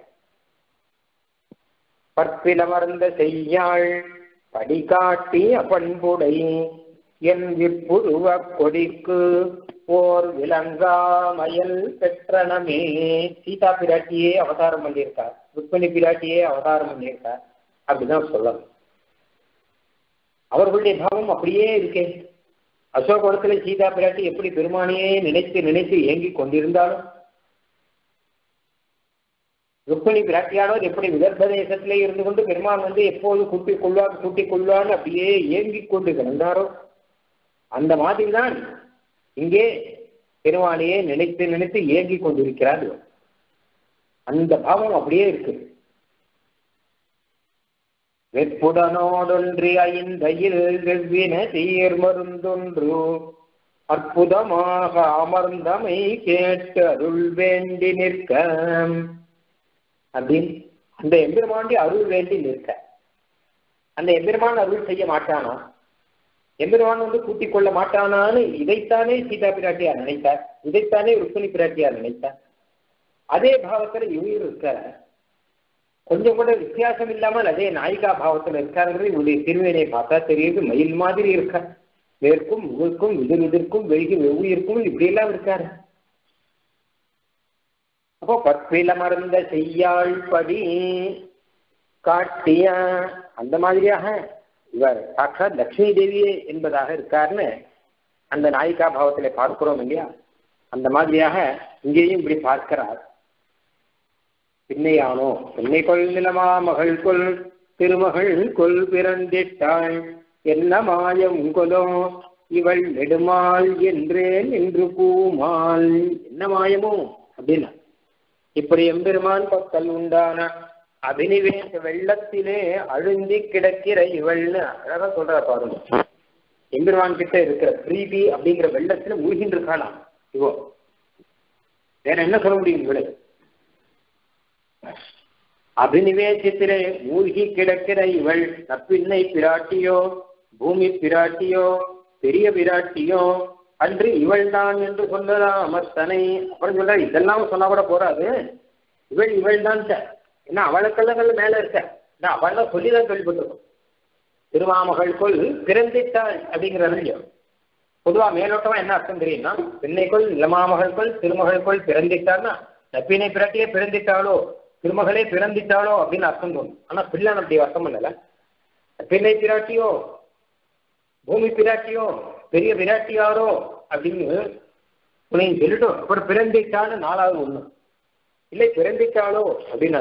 பற்பிலமர்ந்த செய்யாள் படிகாட்டி அப்பண்புடை என் விற்புருவ கொடிக்கு ஓர் விலங்காமயல் பெற்றனமே. சீதா பிராட்டியே அவதாரம் பண்ணியிருக்கார், ருக்மிணி பிராட்டியே அவதாரம் பண்ணியிருக்கார் அப்படிதான் சொல்லலாம். அவர்களுடைய பாவம் அப்படியே இருக்கே. அசோகவனத்துல சீதா பிராட்டி எப்படி பெருமானையே நினைத்து நினைத்து ஏங்கி கொண்டிருந்தாலும், ருக்மிணி பிராட்டியானவர் எப்படி விதர்ப்ப தேசத்திலே இருந்து கொண்டு பெருமான் வந்து எப்போது கூட்டிக் கொள்வான்னு அப்படியே ஏங்கிக் கொண்டு கிடந்தாரோ, அந்த மாதிரிதான் இங்கே பெருமானையே நினைத்து நினைத்து ஏங்கிக் கொண்டிருக்கிறார். அந்த பாவம் அப்படியே இருக்கு. வெப்புடனோடொன்றி ஐந்தையில் வெவ்வின தீர் மருந்தொன்று அற்புதமாக அமர்ந்தமை கேட்டு அருள் வேண்டி நிற்க அப்படின்னு அந்த எம்பெருமாண்டி அருள் வேண்டி நிற்க. அந்த எம்பெருமான் அருள் செய்ய மாட்டானா, எம்பெருமான் கூட்டிக் கொள்ள மாட்டானான்னு இதைத்தானே சீதா பிராட்டியார் நினைத்தார், இதைத்தானே ருக்மிணி பிராட்டியார் நினைத்தார். அதே பாவத்துல இவர் இருக்க, கொஞ்சம் கூட வித்தியாசம் இல்லாமல் அதே நாயிகா பாவத்துல இருக்காருங்கிறது இவருடைய திருவேணியை பார்த்தா தெரியுது. மயில் மாதிரி இருக்க, வேர்க்கும் முகக்கும் இதற்கும் வெகு வெவ்வுயிருக்கும் இப்படி எல்லாம் இருக்காரு. அப்போ பற்பில மறந்த செய்யாள் படி காட்டிய அந்த மாதிரியாக இவர் சாட்சாத் லட்சுமி தேவியே என்பதாக இருக்காருன்னு அந்த நாயிகா பாவத்திலே பார்க்கிறோம் இல்லையா? அந்த மாதிரியாக இங்கேயும் இப்படி பார்க்கிறார். பின்னையானோ பின்னை கொள் நிலமா மகள் கொள் திருமகள் கொள் பிறந்திட்டாள் என்ன மாயம் கொலோ இவள் நெடுமாள் என்றே நின்று பூமாள். என்ன மாயமோ அப்படின்னா, இப்படி எம்பெருமான் பக்கல் உண்டான அபினிவேச வெள்ளத்திலே அழுந்தி கிடக்கிற இவள்னு அழகா சொல்ற பாருங்க. எம்பெருமான் கிட்ட இருக்கிற பிரீதி அப்படிங்கிற வெள்ளத்துல மூழ்கின்னு இருக்காளாம் இவோ. வேற என்ன சொல்ல முடியும் இவளை? அபினிவேசத்திலே மூழ்கி கிடக்கிற இவள் நப்பின்னை பிராட்டியோ பூமி பிராட்டியோ பெரிய பிராட்டியோ அன்று இவள் தான் என்று சொல்லலாம் அமர்த்தனை. அப்புறம் சொல்ற இதெல்லாம் சொன்னா கூட போறாது, இவள் தான். ஏன்னா அவளுக்கெல்லாம் மேல இருக்க, அவள் சொல்லிதான் கேள்விப்பட்டிருக்கோம். திருமாமகளுக்குள் பிறந்திட்டாள் அப்படிங்கிறது இல்லையோ. பொதுவா மேலோட்டமா என்ன அர்த்தம் தெரியும்னா, பெண்ணைக்குள் இளமாமகளுக்குள் திருமகளுக்குள் பிறந்திட்டாள்னா நப்பினை பிராட்டியே பிறந்திட்டாளோ திருமகளே பிறந்திட்டாளோ அப்படின்னு அர்த்தம் தோணும். ஆனா பிள்ளான் அப்படி அர்த்தம் பண்ணல. பெண்ணை பிராட்டியோ பூமி பிராட்டியோ பெரிய விராட்டியாரோ அப்படின்னு உனையும் சொல்லிட்டோம். அப்புறம் பிறந்திட்டான்னு நாலாவது ஒண்ணு இல்லை, பிறந்திட்டாளோ அப்படின்னா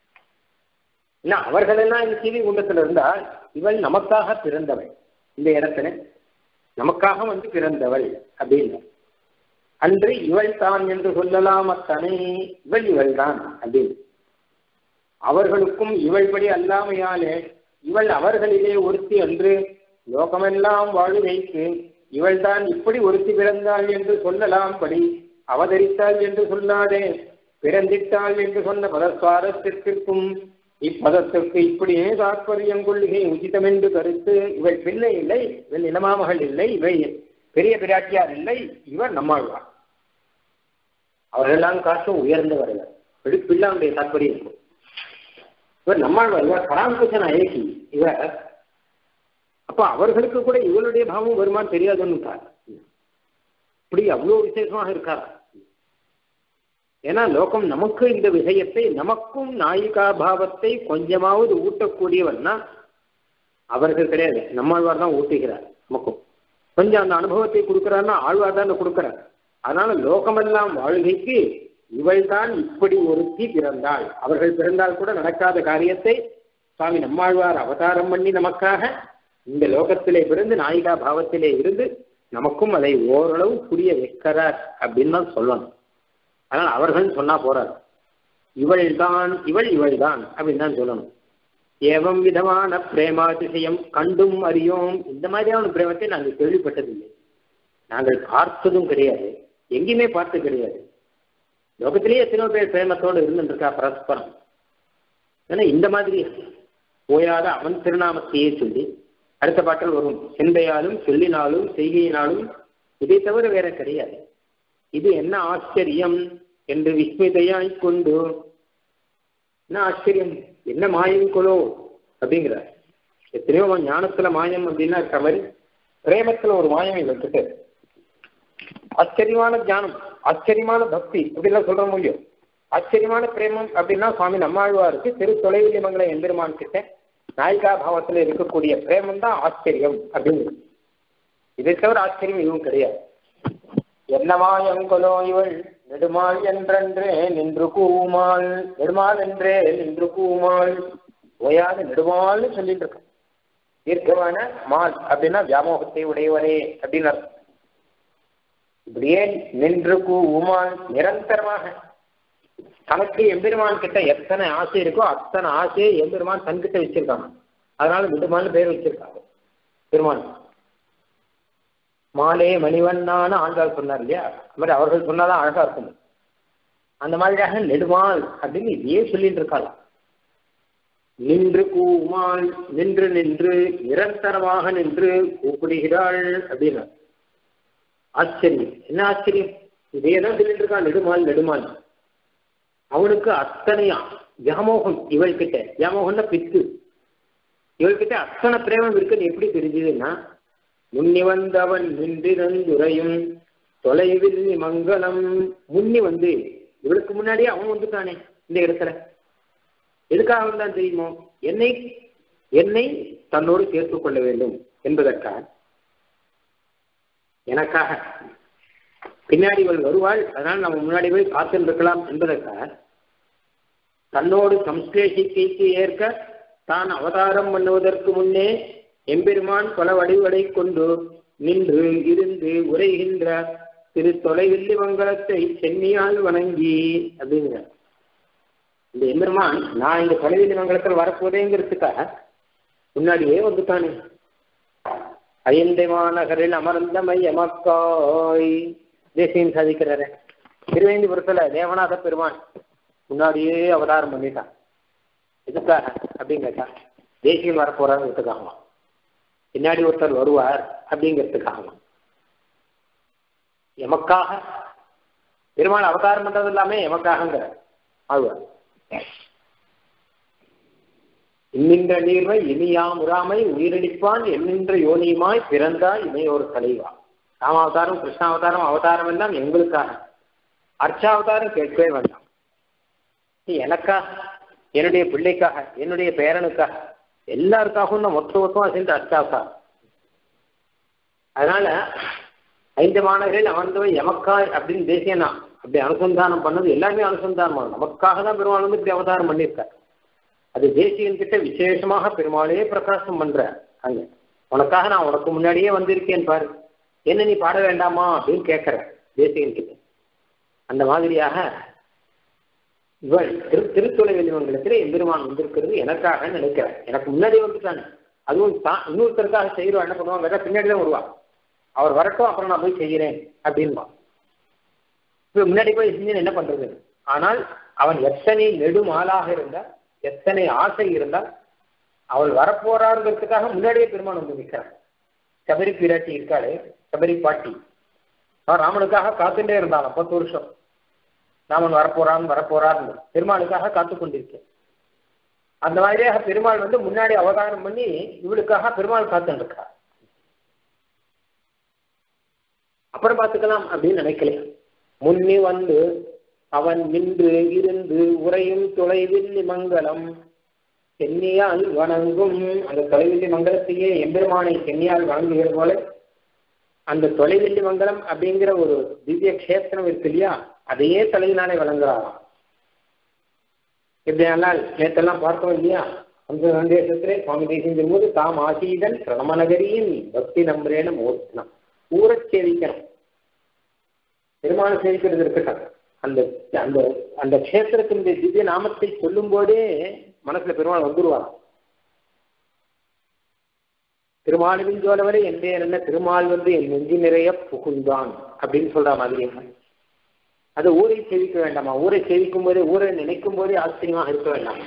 இல்ல, அவர்கள் எல்லாம் இந்த சீவி குண்டத்துல இருந்தால் இவள் நமக்காக பிறந்தவள், இந்த இடத்துல நமக்காக பிறந்தவள் அப்படின்னு. அன்று இவள் தான் என்று சொல்லலாம் அத்தனை, இவள் தான் அப்படின்னு. அவர்களுக்கும் இவள் படி அல்லாமையாலே இவள் அவர்களிலே ஒருத்தி அன்று லோகமெல்லாம் வாழு வைத்து இவள் தான் இப்படி ஒருத்தி பிறந்தாள் என்று சொல்லலாம் படி அவதரித்தாள் என்று சொல்லாதே பிறந்திட்டாள் என்று சொன்ன பதஸ்வாரத்திற்கும் இப்பதத்திற்கு இப்படியே தாற்பயம் கொள்ளுகை உச்சிதம் என்று கருத்து. இவள் பிள்ளை இல்லை, இவள் இளமாமகள் இல்லை, இவள் பெரிய பிராட்டியார் இல்லை, இவர் நம்மாழ்வார். அவர்களெல்லாம் காட்டும் உயர்ந்தவர்கள். பிள்ளாவுடைய தாற்பயம் இருக்கும். இவர் நம்மாழ்வார், இவர் பராமரிசன் அயக்கி இவர். அப்ப அவர்களுக்கு கூட இவளுடைய பாவம் வருமானு தெரியாதுன்னு இப்படி அவ்வளவு விசேஷமாக இருக்கார். ஏன்னா லோகம் நமக்கு இந்த விஷயத்தை, நமக்கும் நாயிகா பாவத்தை கொஞ்சமாவது ஊட்டக்கூடியவன்னா அவர்கள் கிடையாது, நம்மாழ்வார் தான் ஊட்டுகிறார். நமக்கும் கொஞ்சம் அந்த அனுபவத்தை கொடுக்கிறார்னா ஆழ்வார் தான் கொடுக்கிறார். அதனால லோகமெல்லாம் வாழ்கைக்கு இவள் தான் இப்படி ஒருத்தி பிறந்தாள். அவர்கள் பிறந்தால் கூட நடக்காத காரியத்தை சுவாமி நம்மாழ்வார் அவதாரம் பண்ணி நமக்காக இந்த லோகத்திலே பிறந்து நாயிகா பாவத்திலே இருந்து நமக்கும் அதை ஓரளவு புரிய வைக்கிறார் அப்படின்னு தான் சொல்லணும். அதனால் அவர்கள் சொன்னா போறார், இவள் தான் அப்படின்னு தான் சொல்லணும். ஏவம் விதமான பிரேமாதிசயம் கண்டும் அறியோம். இந்த மாதிரியான பிரேமத்தை நாங்கள் கேள்விப்பட்டதில்லை, நாங்கள் பார்த்ததும் கிடையாது, எங்கேயுமே பார்த்து கிடையாது. லோகத்திலேயே எத்தனையோ பேர் பிரேமத்தோடு இருந்துருக்கா பரஸ்பரம். ஏன்னா இந்த மாதிரி ஓயாத அவன் திருநாமத்தையே சொல்லி அடுத்த பாட்டில் வரும், சிந்தையாலும் சொல்லினாலும் செய்கையினாலும் இதை தவிர வேற கிடையாது. இது என்ன ஆச்சரியம் என்று விஸ்மிதையாய் கொண்டு, என்ன ஆச்சரியம், என்ன மாயம் கொலோ அப்படிங்கிறார். எத்தனையோ ஞானத்துல மாயம் அப்படின்னா இருக்க மாதிரி பிரேமத்துல ஒரு மாயம் இவர்கிட்ட. ஆச்சரியமான ஞானம், ஆச்சரியமான பக்தி அப்படிலாம் சொல்ற முடியும். ஆச்சரியமான பிரேமம் அப்படின்னா சுவாமி நம்மாழ்வாருக்கு திரு தொலைவிலிமங்கல எம்பெருமான் கிட்ட நாயிகா பாவத்துல இருக்கக்கூடிய பிரேமம் தான் ஆச்சரியம் அப்படிங்கிறது. இதை தவிர ஆச்சரியம் இதுவும் கிடையாது. என்னமாயங்கொலோ இவள் நெடுமாள் என்றே நின்று கூமாள், நெடுமாள் என்றே நின்று கூமாள், ஓயாத நெடுமாள்னு சொல்லிட்டு இருக்க. தீர்க்கமான மால் அப்படின்னா வியாமோகத்தை உடையவரே அப்படின்னு அர்த்தம். இப்படியே நின்று கூமாள் நிரந்தரமாக தனக்கு எம்பெருமான் கிட்ட எத்தனை ஆசை இருக்கோ அத்தனை ஆசையை எம்பெருமான் தன்கிட்ட வச்சிருக்காங்க. அதனால நெடுமாள்னு பேர் வச்சிருக்காங்க பெருமான். மாலே மணிவண்ணான்னு ஆண்டாள் சொன்னார் இல்லையா, அது மாதிரி அவர்கள் சொன்னாதான் அழகா இருக்கும். அந்த மாதிரியாக நெடுமால் அப்படின்னு இதையே சொல்லிட்டு இருக்கலாம். நின்று கூமால், நின்று நின்று நிரந்தரமாக நின்று கூப்பிடுகிறாள் அப்படின்னா ஆச்சரியம். என்ன ஆச்சரியம், இதேதான் சொல்லிட்டு இருக்கான் நெடுமால் நெடுமால். அவனுக்கு அத்தனையா வியாமோகம் இவள்கிட்ட, வியாமோகம்னா பித்து, இவள்கிட்ட அத்தனை பிரேமம் இருக்குன்னு எப்படி தெரிஞ்சதுன்னா, முன்னி வந்தவன் நின்றிருந்துரையும் தொலைவில் மங்களம். முன்னி வந்து இவளுக்கு முன்னாடியே அவன் வந்துட்டானே இந்த இடத்துல. எதுக்காக வந்தான் தெரியுமோ, என்னை என்னை தன்னோடு சேர்த்துக் கொள்ள வேண்டும் என்பதற்காக, எனக்காக பின்னாடி இவள் வருவாள், அதனால் நம்ம முன்னாடி போய் காத்து இருக்கலாம் என்பதற்காக தன்னோடு சம்ஸ்லேஷிக்கைக்கு ஏற்க தான் அவதாரம் பண்ணுவதற்கு முன்னே எம்பெருமான் பல வடிவடை கொண்டு நின்று இருந்து உரைகின்ற திரு தொலைவில்லி மங்கலத்தை சென்னியால் வணங்கி அப்படிங்கிற இந்த எம்பெருமான் நான் இந்த தொலைவில்லி மங்கலத்தில் வரப்போதேங்கிறதுக்காக முன்னாடியே வந்துட்டானே. அயந்தை மாநகரில் அமர்ந்த மையமக்காய் தேசியம் சாதிக்கிறாரு. திருவேந்திபுரத்துல தேவநாத பெருமான் முன்னாடியே அவதாரம் பண்ணிட்டான். எதுக்காக அப்படின்னு கேட்டா, தேசியம் வரப்போறாங்கிறதுக்காகமா, பின்னாடி ஒருத்தர் வருவார் அப்படிங்கிறதுக்காகமா. எமக்காக பெருமாள் அவதாரம் பண்றது எல்லாமே எமக்காகங்கிற ஆழ்வார். இன்னின்ற நீர்மை இனியாம் உறாமை உயிரிழிப்பான் என்னின்ற யோனியுமாய் பிறந்தா இமையோர் தலைவா. ராமாவதாரம் கிருஷ்ணாவதாரம் அவதாரம் எல்லாம் எங்களுக்காக, அர்ச்சாவதாரம் கேட்கவே வேண்டாம். எனக்காக, என்னுடைய பிள்ளைக்காக, என்னுடைய பேரனுக்காக, எல்லாருக்காகவும் நான் மொத்தமா சேர்ந்து அர்ச்சாவதாரம். அதனால 5 மாணவர்கள் அமர்ந்தவை எமக்காய் அப்படின்னு தேசியனா அப்படி அனுசந்தானம் பண்ணது எல்லாமே அனுசந்தானம் பண்ணணும். நமக்காக தான் பெருமாள் வந்து இப்படி அவதாரம் பண்ணியிருக்கார். அது தேசியன் கிட்ட விசேஷமாக பெருமாளையே பிரகாசம் பண்ற. அங்க உனக்காக நான் உனக்கு முன்னாடியே வந்திருக்கேன் பாரு, என்ன நீ பாட வேண்டாமா அப்படின்னு கேட்கிற தேசியன் கிட்ட. அந்த மாதிரியாக இவள் திருத்தொலைவெளி மங்கலத்தில் எம்பெருமான் வந்திருக்கிறது எனக்காக நினைக்கிறேன். எனக்கு முன்னாடி வந்துட்டாங்க, அதுவும் இன்னொருத்தருக்காக செய்யறோம். என்ன பண்ணுவாங்க, பின்னாடி தான் வருவா. அவர் வரட்டும், அப்புறம் நான் போய் செய்கிறேன் அப்படின்பா. இப்ப முன்னாடி போய் செஞ்சு என்ன பண்றது? ஆனால் அவன் எத்தனை நெடுமாலாக இருந்தால், எத்தனை ஆசை இருந்தால், அவள் வரப்போறாருங்கிறதுக்காக முன்னாடியே பெருமான் வந்து நிற்கிறான். சபரி பிராட்டி இருக்காளே, சபரி பாட்டி, அவன் ராமனுக்காக காத்துட்டே இருந்தான் 10 வருஷம். ராமன் வரப்போறான்னு பெருமாளுக்காக காத்து கொண்டிருக்கேன். அந்த மாதிரியாக பெருமாள் வந்து முன்னாடி அவதாரம் பண்ணி இவளுக்காக பெருமாள் காத்துட்டு இருக்கா. அப்புறம் பார்த்துக்கலாம் அப்படின்னு நினைக்கல. முன்னி வந்து அவன் நின்று இருந்து உரையும் தொலைவில்லி மங்கலம் சென்னியால் வணங்கும். அந்த தொலைவில்லி மங்கலத்தையே எம்பெருமானை சென்னியால் வணங்குகிற போல அந்த தொலைவில்லி மங்கலம் அப்படிங்கிற ஒரு திவ்ய கஷேத்திரம் இருக்கு இல்லையா, அதையே தலையினாலே வணங்குறாராம். எப்படியானால் நேற்றெல்லாம் பார்த்தோம் இல்லையா, அந்த சந்தேசத்திலே சுவாமி தேசியம் போது தாம் ஆசீதன் பிரணமநகரியின் பக்தி நம்பரேன மோசனம். ஊரை சேவிக்கணும், பெருமாளை சேவிக்கிறது இருக்கட்டும். அந்த அந்த அந்த கஷேத்திரத்தினுடைய திவ்ய நாமத்தை சொல்லும் போதே மனசுல பெருமாள் வந்துருவாராம். திருமாலின் ஜோலவரை என்றே என்ன திருமால் வந்து என் நெஞ்சு நிறைய புகுந்தான் அப்படின்னு சொல்ற மாதிரி. அது ஊரை சேவிக்க வேண்டாமா? ஊரை சேவிக்கும் போதே, ஊரை நினைக்கும் போதே ஆச்சரியமாக இருக்க வேண்டாமா?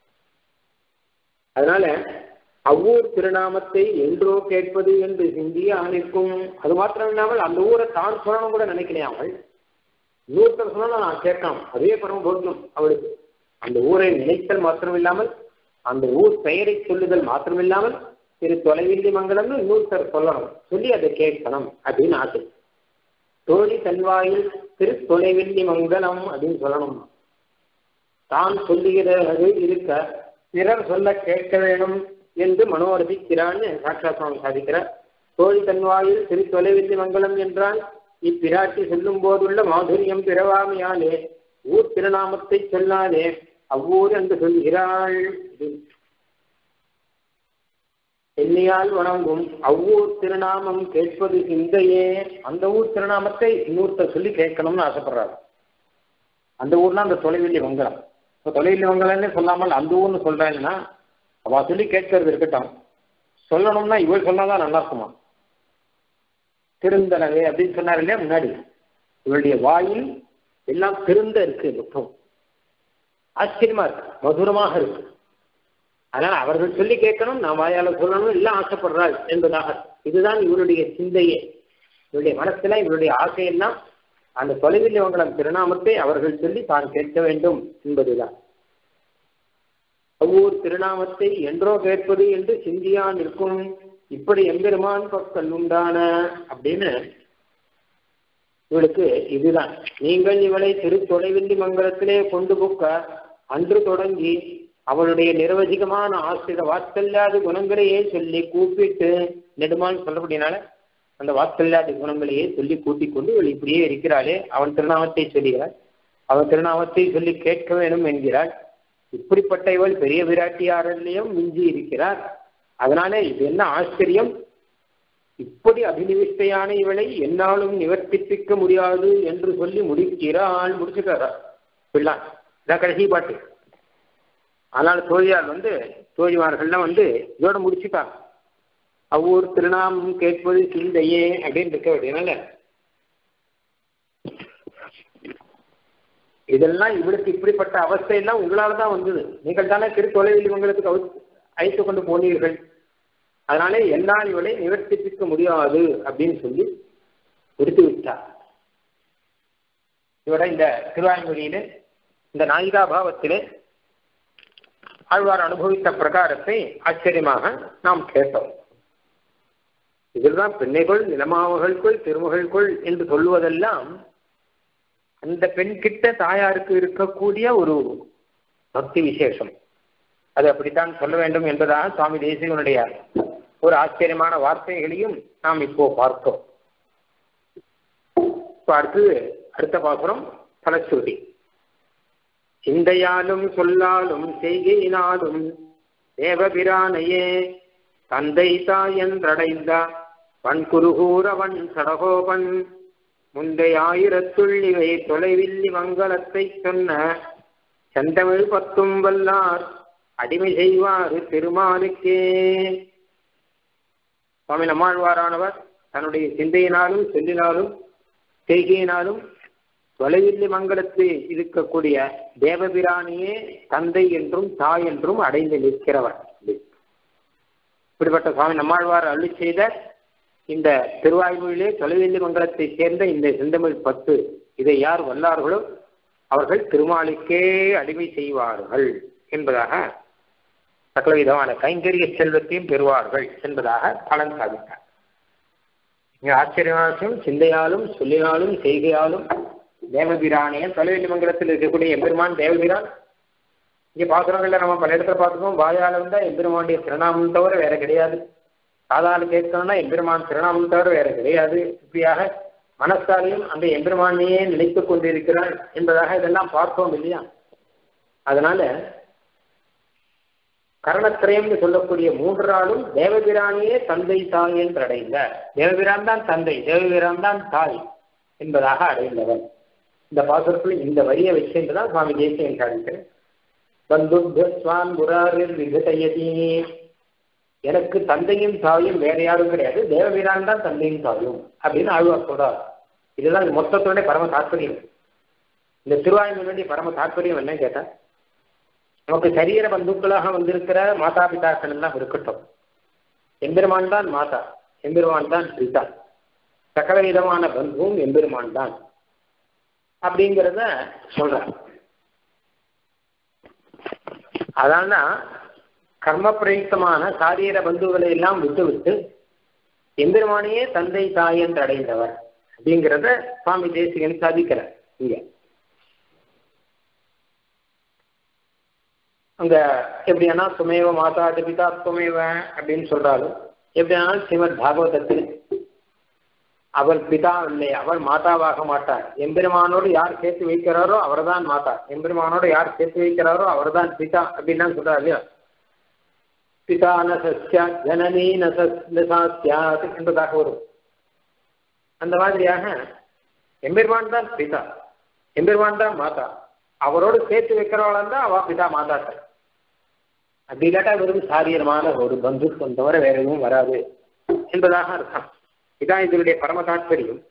அதனால அவ்வூர் திருநாமத்தை என்றோ கேட்பது என்று சிந்திய அனைக்கும். அது மாத்திரம் இல்லாமல் அந்த ஊரை தான் சொல்லணும் கூட நினைக்கலையாமல், இன்னொருத்தர் சொன்னாலும் நான் கேட்கணும், அதே பரம போதும் அவளுக்கு. அந்த ஊரை நினைத்தல் மாத்திரம் இல்லாமல், அந்த ஊர் பெயரை சொல்லுதல் மாத்திரம் இல்லாமல், திரு தொலைவில்லி மங்கலம்னு இன்னொருத்தர் சொல்லணும், சொல்லி அதை கேட்கணும் அப்படின்னு ஆசை. தோழி தன்வாயில் திரு தொலைவில்லி மங்கலம் அப்படின்னு சொல்லணும். தான் சொல்லுகிறது இருக்க பிறர் சொல்ல கேட்க வேணும் என்று மனோரதிக்கிறான்னு சாட்சாத் சுவாமி சாதிக்கிறார். தோழி தன்வாயில் திரு தொலைவில்லி மங்கலம் என்றால் இப்பிராட்டி சொல்லும் போதுள்ள மாதுரியம் பிறவாமையாலே ஊர் திருநாமத்தை சொல்லாதே அவ்வூர் என்று சொல்கிறாள். சென்னியால் வணங்கும் அவ்வூர் திருநாமம் கேட்பது சிந்தையே. அந்த ஊர் திருநாமத்தை இன்னொருத்தர் சொல்லி கேட்கணும்னு ஆசைப்படுறாரு. அந்த ஊர்னா அந்த தொலைவில்லி மங்கலம். இப்போ தொலைவில்லி மங்கலம்னு சொல்லாமல் அந்த ஊர்னு சொல்றாங்கன்னா அவ சொல்லி கேட்கறது இருக்கட்டும், சொல்லணும்னா இவள் சொன்னாதான் நல்லா இருக்குமா? திருந்தனவே அப்படின்னு சொன்னார் இல்லையா முன்னாடி. இவருடைய வாயில் எல்லாம் திருந்த இருக்கு மொத்தம். ஆச்சரியமா இருக்கு, மதுரமாக இருக்கு. அதனால அவர்கள் சொல்லி கேட்கணும், நான் வாயால சொல்லணும், எல்லாம் ஆசைப்படுறாள் என்பதாக. இதுதான் இவருடைய சிந்தையே. இவருடைய மனசுல இவருடைய ஆசையெல்லாம் அந்த தொலைவில் மங்கலம் திருநாமத்தை அவர்கள் சொல்லி தான் கேட்க வேண்டும் என்பதுதான். ஒவ்வொரு திருநாமத்தை என்றோ கேட்பது என்று சிந்தியா நிற்கும் இப்படி எம்பெருமான் பக்கல் உண்டான அப்படின்னு இவளுக்கு இதுதான். நீங்கள் இவளை திருத்தொலைவில்லி மங்கலத்திலே கொண்டு போக்க அன்று தொடங்கி அவளுடைய நிரவதிகமான ஆசிரியர் வாத்சல்யாதி குணங்களையே சொல்லி கூப்பிட்டு நெடுமான் சொல்லப்படினால அந்த வாத்சல்யாதி குணங்களையே சொல்லி கூட்டிக் கொண்டு இவள் இப்படியே இருக்கிறாளே, அவன் திருநாமத்தை சொல்லுகிறாள், அவன் திருநாமத்தை சொல்லி கேட்க வேணும் என்கிறாள். இப்படிப்பட்ட இவள் பெரிய விராட்டியாரிலையும் மிஞ்சி இருக்கிறார். அதனால இது என்ன ஆச்சரியம், இப்படி அபிநிவிஷ்டையான இவளை என்னாலும் நிவர்த்திப்பிக்க முடியாது என்று சொல்லி முடிக்கிறாள். முடிச்சுட்டாரா பிள்ளான், இதான் கடைசி பாட்டு. ஆனால் தோழியார் தோழிமார்கள்லாம் இதோட முடிச்சுட்டாங்க. ஒவ்வொரு திருநாமம் கேட்பது சிந்தையே அப்படின்னு இருக்க அப்படின்னால இதெல்லாம் இவளுக்கு இப்படிப்பட்ட அவஸ்தையெல்லாம் உங்களால தான் வந்தது. நீங்கள் தானே திருத்தொலைவில் உங்களுக்கு அழைத்து கொண்டு போனீர்கள். அதனாலே என்னால் இவளை நிவர்த்திப்பிக்க முடியாது அப்படின்னு சொல்லி விடுத்து விட்டார். இவட இந்த திருவாய்மொழியிலே இந்த நாயிகா பாவத்திலே ஆழ்வார் அனுபவித்த பிரகாரத்தை ஆச்சரியமாக நாம் கேட்டோம். இதில்தான் பெண்ணைகள் நிலமாமகளுக்குள் திருமகளுக்குள் என்று சொல்லுவதெல்லாம் அந்த பெண் கிட்ட தாயாருக்கு இருக்கக்கூடிய ஒரு பக்தி விசேஷம். அது அப்படித்தான் சொல்ல வேண்டும் என்பதாக சுவாமி தேசிகனுடைய ஒரு ஆச்சரியமான வார்த்தைகளையும் நாம் இப்போ பார்த்தோம். அடுத்த பாசுரம் பலஸ்ருதி. சிந்தையாலும் சொல்லாலும் செய்கையினாலும் தேவபிரானையே தந்தை தாயன்றடைந்த வன்குருகூரவன் சடகோபன் முந்தை 1000 தொலைவில்லி மங்களத்தை சொன்ன செந்தமிழ் 10 வல்லார் அடிமை செய்வார் திருமாலுக்கே. சுவாமி நம்மாழ்வாரானவர் தன்னுடைய சிந்தையினாலும் சொல்லினாலும் செய்கையினாலும் தொலைவில்லி மங்களத்து இருக்கக்கூடிய தேவபிரானியே தந்தை என்றும் தாய் என்றும் அடைந்து நிற்கிறவர். இப்படிப்பட்ட சுவாமி நம்மாழ்வார் அருளி செய்த இந்த திருவாய்மொழியிலே தொலைவில்லி மங்கலத்தை சேர்ந்த இந்த செந்தமிழ் 10 இதை யார் வல்லார்களோ அவர்கள் திருமாலுக்கே அடிமை செய்வார்கள் என்பதாக சகல விதமான கைங்கரிய செல்வத்தையும் பெறுவார்கள் என்பதாக பலன் சாதித்தார். இங்கே ஆச்சரியமான சிந்தையாலும் சொல்லினாலும் செய்கையாலும் தேவபிரானே தொலைவில்லி மங்கலத்தில் இருக்கக்கூடிய எம்பெருமான் தேவபிரான். இங்கே பாசுரங்கள்ல நம்ம பல இடத்துல பார்த்துக்கோம். வாயால வந்தா எம்பெருமானுடைய திருநாமம் தவிர வேற கிடையாது. காதால கேட்கணும்னா எம்பெருமான் திருநாமம் தவிர வேற கிடையாது. இப்படியாக மனசாலையும் அந்த எம்பெருமானையே நினைத்துக் கொண்டிருக்கிறார் என்பதாக இதெல்லாம் பார்த்தோம் இல்லையா. அதனால கரணத்திரயம்னு சொல்லக்கூடிய 3 நாளும் தேவபிரானியே தந்தை தாய் என்று அடைந்த, தேவபிரான் தான் தந்தை, தேவபிரான் தான் தாய் என்பதாக அடைந்தவன். இந்த பாசுரத்தில் இந்த வரியை வச்சுதான் சுவாமி தேசிகன் சாதிக்கிறேன். பந்துத்வான் முராரில் விகதயதி, எனக்கு தந்தையும் தாயும் வேற யாரும் கிடையாது, தேவபிரான் தான் தந்தையும் தாயும் அப்படின்னு ஆழ்வார் சொல்றார். இதுதான் மொத்தத்தோட பரம தாற்பயம். இந்த திருவாய்மொழியுடைய பரம தாற்பயம் என்ன கேட்டா, நமக்கு சரீர பந்துக்களாக வந்திருக்கிற மாதா பிதாக்கள் எல்லாம் இருக்கட்டும், எம்பெருமான் தான் மாதா, எம்பெருமான் தான் பிதா, சகல விதமான பந்துவும் எம்பெருமான் தான் அப்படிங்கிறத சொல்றார். அதனால கர்ம பிரயுக்தமான சாரீர பந்துகளை எல்லாம் விட்டு எம்பெருமானையே தந்தை தாய் என்று அடைந்தவர் அப்படிங்கிறத சுவாமி தேசிகன் சாதிக்கிறார். இங்க அங்க எப்படியானா துமேவ மாதா பிதா துமேவ அப்படின்னு சொல்றாலும், எப்படியானாலும் ஸ்ரீமத் பாகவதத்தில் அவர் பிதா இல்லை, அவர் மாதாவாக மாட்டார். எம்பெருமானோடு யார் சேர்த்து வைக்கிறாரோ அவர் தான் மாதா, எம்பெருமானோடு யார் சேர்த்து வைக்கிறாரோ அவர் தான் பிதா அப்படின்னு சொல்றாரு இல்லையா. பிதா நசஸ்யா ஜனனி நசாஸ்யாது என்பதாக வரும். அந்த மாதிரியாக எம்பெருமான் தான் பிதா, எம்பெருமான் தான் மாதா, அவரோடு சேர்த்து வைக்கிறவளால் தான் அவ பிதா மாதாக்கள். அப்படி இல்லாட்டா வெறும் சாரீரமான ஒரு பந்துத்துவம் தவிர வேற எதுவும் வராது என்பதாக அர்த்தம். இதான் இதனுடைய பரம தாத்பரியம்.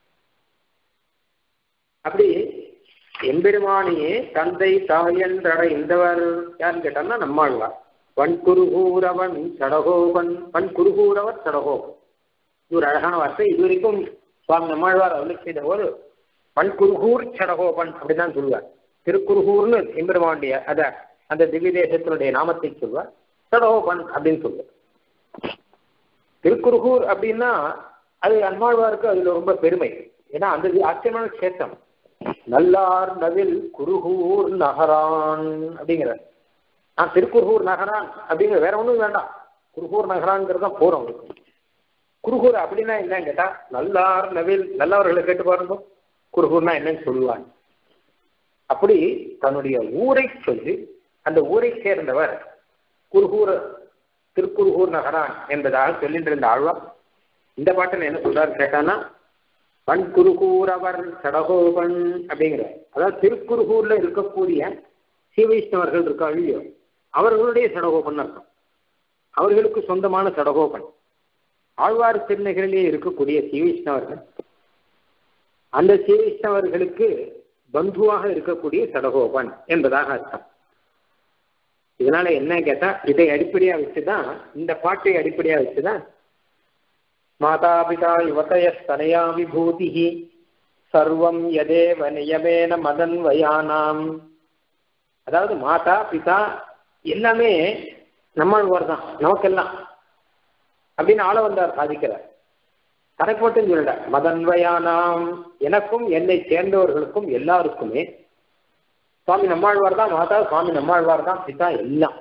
அப்படி எம்பெருமானையே தந்தை தாயன்றடைந்தவர் யாருன்னு கேட்டான்னா நம்மாழ்வார். வன்குருகூரவன் சடகோபன், வன்குருகூரவர் சடகோபன், இது ஒரு அழகான வார்த்தை. இது வரைக்கும் சுவாமி நம்மாழ்வார் அவளுக்கு செய்த ஒரு வன்குருகூர் சடகோபன் அப்படிதான் சொல்லுவார். திருக்குருகூர்னு எம்பெருமானுடைய அந்த திவ்ய தேசத்தினுடைய நாமத்தை சொல்வார். சடகோபன் அப்படின்னு சொல்லுவார். திருக்குருகூர் அப்படின்னா அது நம்மாழ்வாருக்கு அதுல ரொம்ப பெருமை. ஏன்னா அந்த ஆச்சரியமான கஷேத்திரம். நல்லார் நவில் குருகூர் நகரான் அப்படிங்கிறார். நான் திருக்குருகூர் நகரான் அப்படிங்கிற வேற ஒன்றும் வேண்டாம், குருகூர் நகரான்ங்கிறது தான் போறோம். குருகூர் அப்படின்னா என்னன்னு கேட்டா நல்லார் நவில், நல்லவர்களை கேட்டு பாருங்க குருகூர்னா என்னன்னு சொல்லுவாங்க. அப்படி தன்னுடைய ஊரை சொல்லி அந்த ஊரை சேர்ந்தவர் குருகூர் திருக்குருகூர் நகரான் என்பதாக சொல்லிட்டு இருந்த ஆழ்வார் இந்த பாட்டில் என்ன சொல்றாரு கேட்டான்னா வன்குருகூரவர் சடகோபன் அப்படிங்கிற, அதாவது திருக்குருகூர்ல இருக்கக்கூடிய ஸ்ரீவைஷ்ணவர்கள் இருக்காங்க, அவர்களுடைய சடகோபன் அர்த்தம். அவர்களுக்கு சொந்தமான சடகோபன் ஆழ்வார் திருநகரிலே இருக்கக்கூடிய ஸ்ரீவைஷ்ணவர்கள், அந்த ஸ்ரீவைஷ்ணவர்களுக்கு பந்துவாக இருக்கக்கூடிய சடகோபன் என்பதாக அர்த்தம். இதனால என்ன கேட்டா இதை அடிப்படையா வச்சுதான், இந்த பாட்டை அடிப்படையா வச்சுதான் மாதாபிதா யுவதயஸ்தனயா விபூதி சர்வம் யதேவ நியமேன மதன்வயானாம். அதாவது மாதா பிதா எல்லாமே நம்மாழ்வார் தான் நமக்கெல்லாம் அப்படின்னு ஆள வந்தார் சாதிக்கிறார். தனக்கு மட்டும் சொல்லல, மதன்வயானாம் எனக்கும் என்னை சேர்ந்தவர்களுக்கும் எல்லாருக்குமே சுவாமி நம்மாழ்வார் தான் மாதா, சுவாமி நம்மாழ்வார் தான் பிதா எல்லாம்.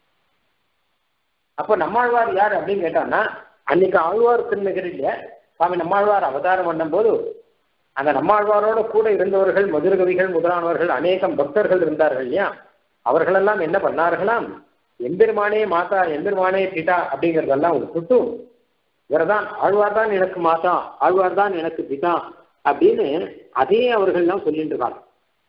அப்ப நம்மாழ்வார் யார் அப்படின்னு கேட்டான்னா அன்னைக்கு ஆழ்வார் திருநகரில் சுவாமி நம்மாழ்வார் அவதாரம் பண்ணும் போது அந்த நம்மாழ்வாரோட கூட இருந்தவர்கள் மதுரகவிகள் முதலானவர்கள் அநேகம் பக்தர்கள் இருந்தார்கள் இல்லையா, அவர்களெல்லாம் என்ன பண்ணார்களாம், எம்பெருமானே மாதா எம்பெருமானே பிதா அப்படிங்கிறதெல்லாம் விட்டுட்டு இவர்தான் ஆழ்வார் தான் எனக்கு மாதா, ஆழ்வார் தான் எனக்கு பிதா அப்படின்னு அதே அவர்கள்லாம் சொல்லிட்டு இருக்காங்க.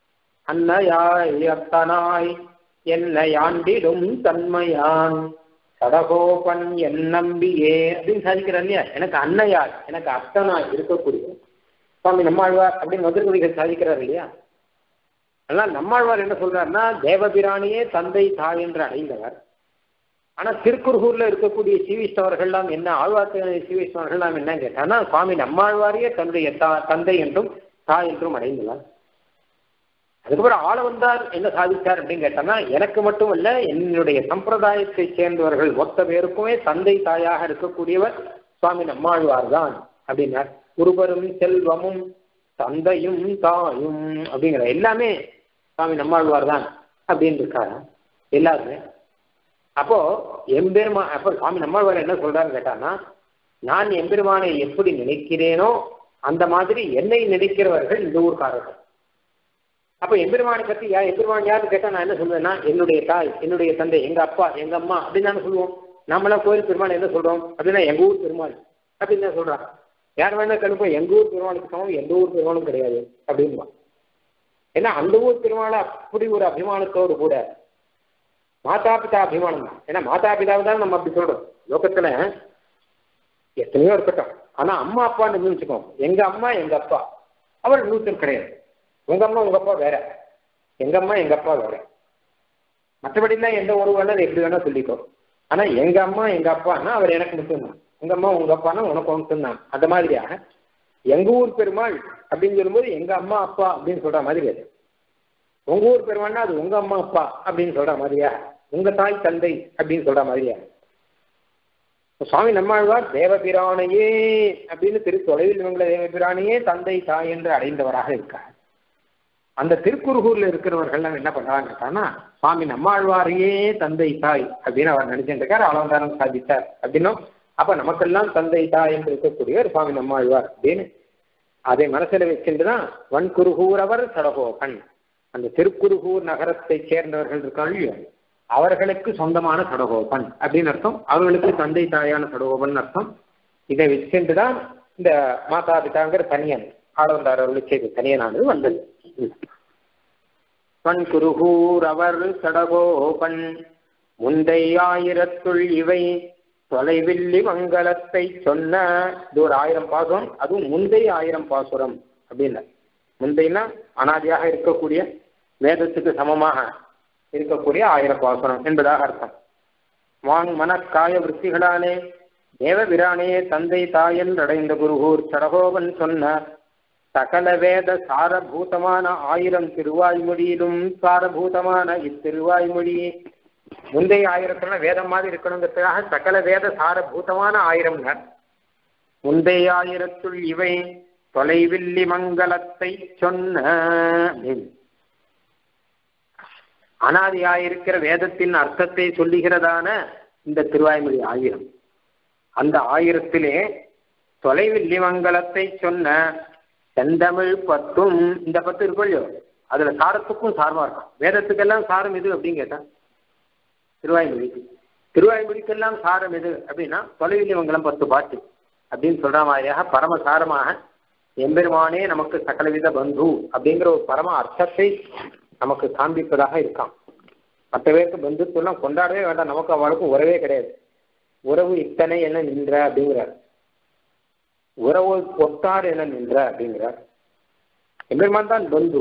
அன்னையாய் என்னை ஆண்டிடும் தன்மையான் சடகோபன் என் நம்பியே அப்படின்னு சாதிக்கிறார் இல்லையா. எனக்கு அன்னையார் எனக்கு அத்தனாய் இருக்கக்கூடிய சுவாமி நம்மாழ்வார் அப்படின்னு மதுரகவிகள் சாதிக்கிறார் இல்லையா. அதனால் நம்மாழ்வார் என்ன சொல்றாருன்னா தேவபிராணியே தந்தை தாய் என்று அடைந்தவர். ஆனா திருக்குருகூர்ல இருக்கக்கூடிய ஸ்ரீவைஷ்ணவர்கள்லாம் என்ன, ஆழ்வார் ஸ்ரீவைஷ்ணவர்கள்லாம் என்ன கேட்டான்னா சுவாமி நம்மாழ்வாரையே தன்னுடைய தந்தை என்றும் தாய் என்றும் அடைந்தவர். அதுக்கப்புறம் ஆள வந்தார் என்ன சாதிச்சார் அப்படின்னு கேட்டோம்னா எனக்கு மட்டும் இல்ல என்னுடைய சம்பிரதாயத்தை சேர்ந்தவர்கள் மொத்த பேருக்குமே தந்தை தாயாக இருக்கக்கூடியவர் சுவாமி நம்மாழ்வார் தான் அப்படின்னார். குருபரும் செல்வமும் தந்தையும் தாயும் அப்படிங்கிற எல்லாமே சுவாமி நம்மாழ்வார் தான் அப்படின்னு இருக்காரு எல்லாருமே. அப்போ எம்பெருமான் அப்போ சுவாமி நம்மாழ்வார் என்ன சொல்றாருன்னு கேட்டான்னா நான் எம்பெருமானை எப்படி நினைக்கிறேனோ அந்த மாதிரி என்னை நினைக்கிறவர்கள் இந்த ஊர்க்காரர்கள். அப்ப எம்பெருமானை பத்தி எம்பெருமான் யாருன்னு கேட்டா நான் என்ன சொல்றேன்னா என்னுடைய தாய் என்னுடைய தந்தை எங்க அப்பா எங்க அம்மா அப்படின்னு தானே சொல்லுவோம். நம்மளாம் கோயில் பெருமாள் என்ன சொல்றோம் அப்படின்னா எங்க ஊர் பெருமாள் அப்படின்னு தான் சொல்றான். யார் வேணா கணுப்போம் எங்க ஊர் பெருமாளுக்கு சமம் எந்த ஊர் பெருமாளும் கிடையாது அப்படின்வா. ஏன்னா அந்த ஊர் பெருமாளை அப்படி ஒரு அபிமானத்தோடு கூட மாதா பிதா அபிமானம் தான். ஏன்னா மாதா பிதாவை தான் நம்ம அப்படி சொல்றோம். லோகத்துல எத்தனையோ இருக்கட்டும், ஆனா அம்மா அப்பான்னு நினைச்சுக்கோம். எங்க அம்மா எங்க அப்பா அவர் நூத்தம் கிடையாது. உங்க அம்மா உங்க அப்பா வேற, எங்க அம்மா எங்க அப்பா வேற. மற்றபடிலாம் எந்த ஒரு வேணாலும் எப்படி வேணா சொல்லிக்கோ. ஆனா எங்க அம்மா எங்க அப்பான்னா அவர் எனக்கு மட்டும்தான், உங்க அம்மா உங்க அப்பான்னா உனக்கு மட்டும்தான். அந்த மாதிரியாக எங்க ஊர் பெருமாள் அப்படின்னு சொல்லும்போது எங்க அம்மா அப்பா அப்படின்னு சொல்ற மாதிரி அது. உங்க ஊர் பெருமாள்னா அது உங்க அம்மா அப்பா அப்படின்னு சொல்ற மாதிரியா, உங்க தாய் தந்தை அப்படின்னு சொல்ற மாதிரியா. சுவாமி நம்மாழ்வார் தேவபிரானையே அப்படின்னு தொலைவில் இவங்கள தேவபிரானையே தந்தை தாய் என்று அடைந்தவராக இருக்கார். அந்த திருக்குருகூர்ல இருக்கிறவர்கள்லாம் என்ன பண்றாங்கன்னா சுவாமி நம்மாழ்வாரையே தந்தை தாய் அப்படின்னு அவர் நினைச்சுட்டு இருக்கார். அலங்காரம் சாதித்தார் அப்படின்னும் அப்ப நமக்கெல்லாம் தந்தை தாய் என்று இருக்கக்கூடியவர் சுவாமி நம்மாழ்வார் அப்படின்னு அதை மனசுல வச்சுட்டுதான் வன்குருகூரவர் சடகோபன் அந்த திருக்குருகூர் நகரத்தை சேர்ந்தவர்கள் இருக்காங்க அவர்களுக்கு சொந்தமான சடகோபன் அப்படின்னு அர்த்தம். அவர்களுக்கு தந்தை தாயான சடகோபன் அர்த்தம். இதை வச்சுட்டுதான் இந்த மாதா பிதாங்கிற தனியன் ஆளவந்தார் அவர்களுக்கு தனியனானது வந்தது. வன்குருகூர் அவர் சடகோபன் முந்தை ஆயிரத்துள் இவை தொலைவில்லி மங்களத்தை சொன்ன இது ஒரு 1000 பாசுரம், அதுவும் முந்தைய 1000 பாசுரம் அப்படின்னு. முந்தையனா அனாதியாக இருக்கக்கூடிய வேதத்துக்கு சமமாக இருக்கக்கூடிய 1000 பாசுரம் என்பதாக அர்த்தம். வாங் மனக்காய விற்த்திகளானே தேவ விரானே தந்தை தாயன் அடைந்த குருகூர் சடகோபன் சொன்ன சகல வேத சாரபூதமான 1000 திருவாய்மொழியிலும் சாரபூதமான இத்திருவாய்மொழி. முந்தைய 1000 வேதம் மாதிரி இருக்கணுங்கிறதுக்காக சகல வேத சாரபூதமான 1000. முந்தைய 1000 இவை தொலைவில்லி மங்களத்தை சொன்ன. அனாதியாயிருக்கிற வேதத்தின் அர்த்தத்தை சொல்லுகிறதான இந்த திருவாய்மொழி 1000, அந்த 1000 தொலைவில்லி மங்களத்தை சொன்ன செந்தமிழ் 10. இந்த 10 இருக்கும் இல்லையோ, அதுல சாரத்துக்கும் சாரமா இருக்கும். வேதத்துக்கெல்லாம் சாரம் எது அப்படின்னு கேட்டா திருவாய்மொழிக்கு, திருவாய்மொழிக்கெல்லாம் சாரம் எது அப்படின்னா தொலைவில்லி மங்கலம் 10 பாட்டு அப்படின்னு சொல்ற மாதிரியாக பரமசாரமாக எம்பெருமானே நமக்கு சகலவித பந்து அப்படிங்கிற ஒரு பரம அர்த்தத்தை நமக்கு காண்பிப்பதாக இருக்கான். மற்ற பேருக்கு பந்துத்துவம் கொண்டாடவே வேண்டாம், நமக்கு அவளுக்கும் உறவே கிடையாது. உறவு இத்தனை என்ன நின்ற அப்படிங்கிறார், உறவு ஒட்டார் என நின்ற அப்படிங்கிறார். எம்பெருமான் தான் பந்து.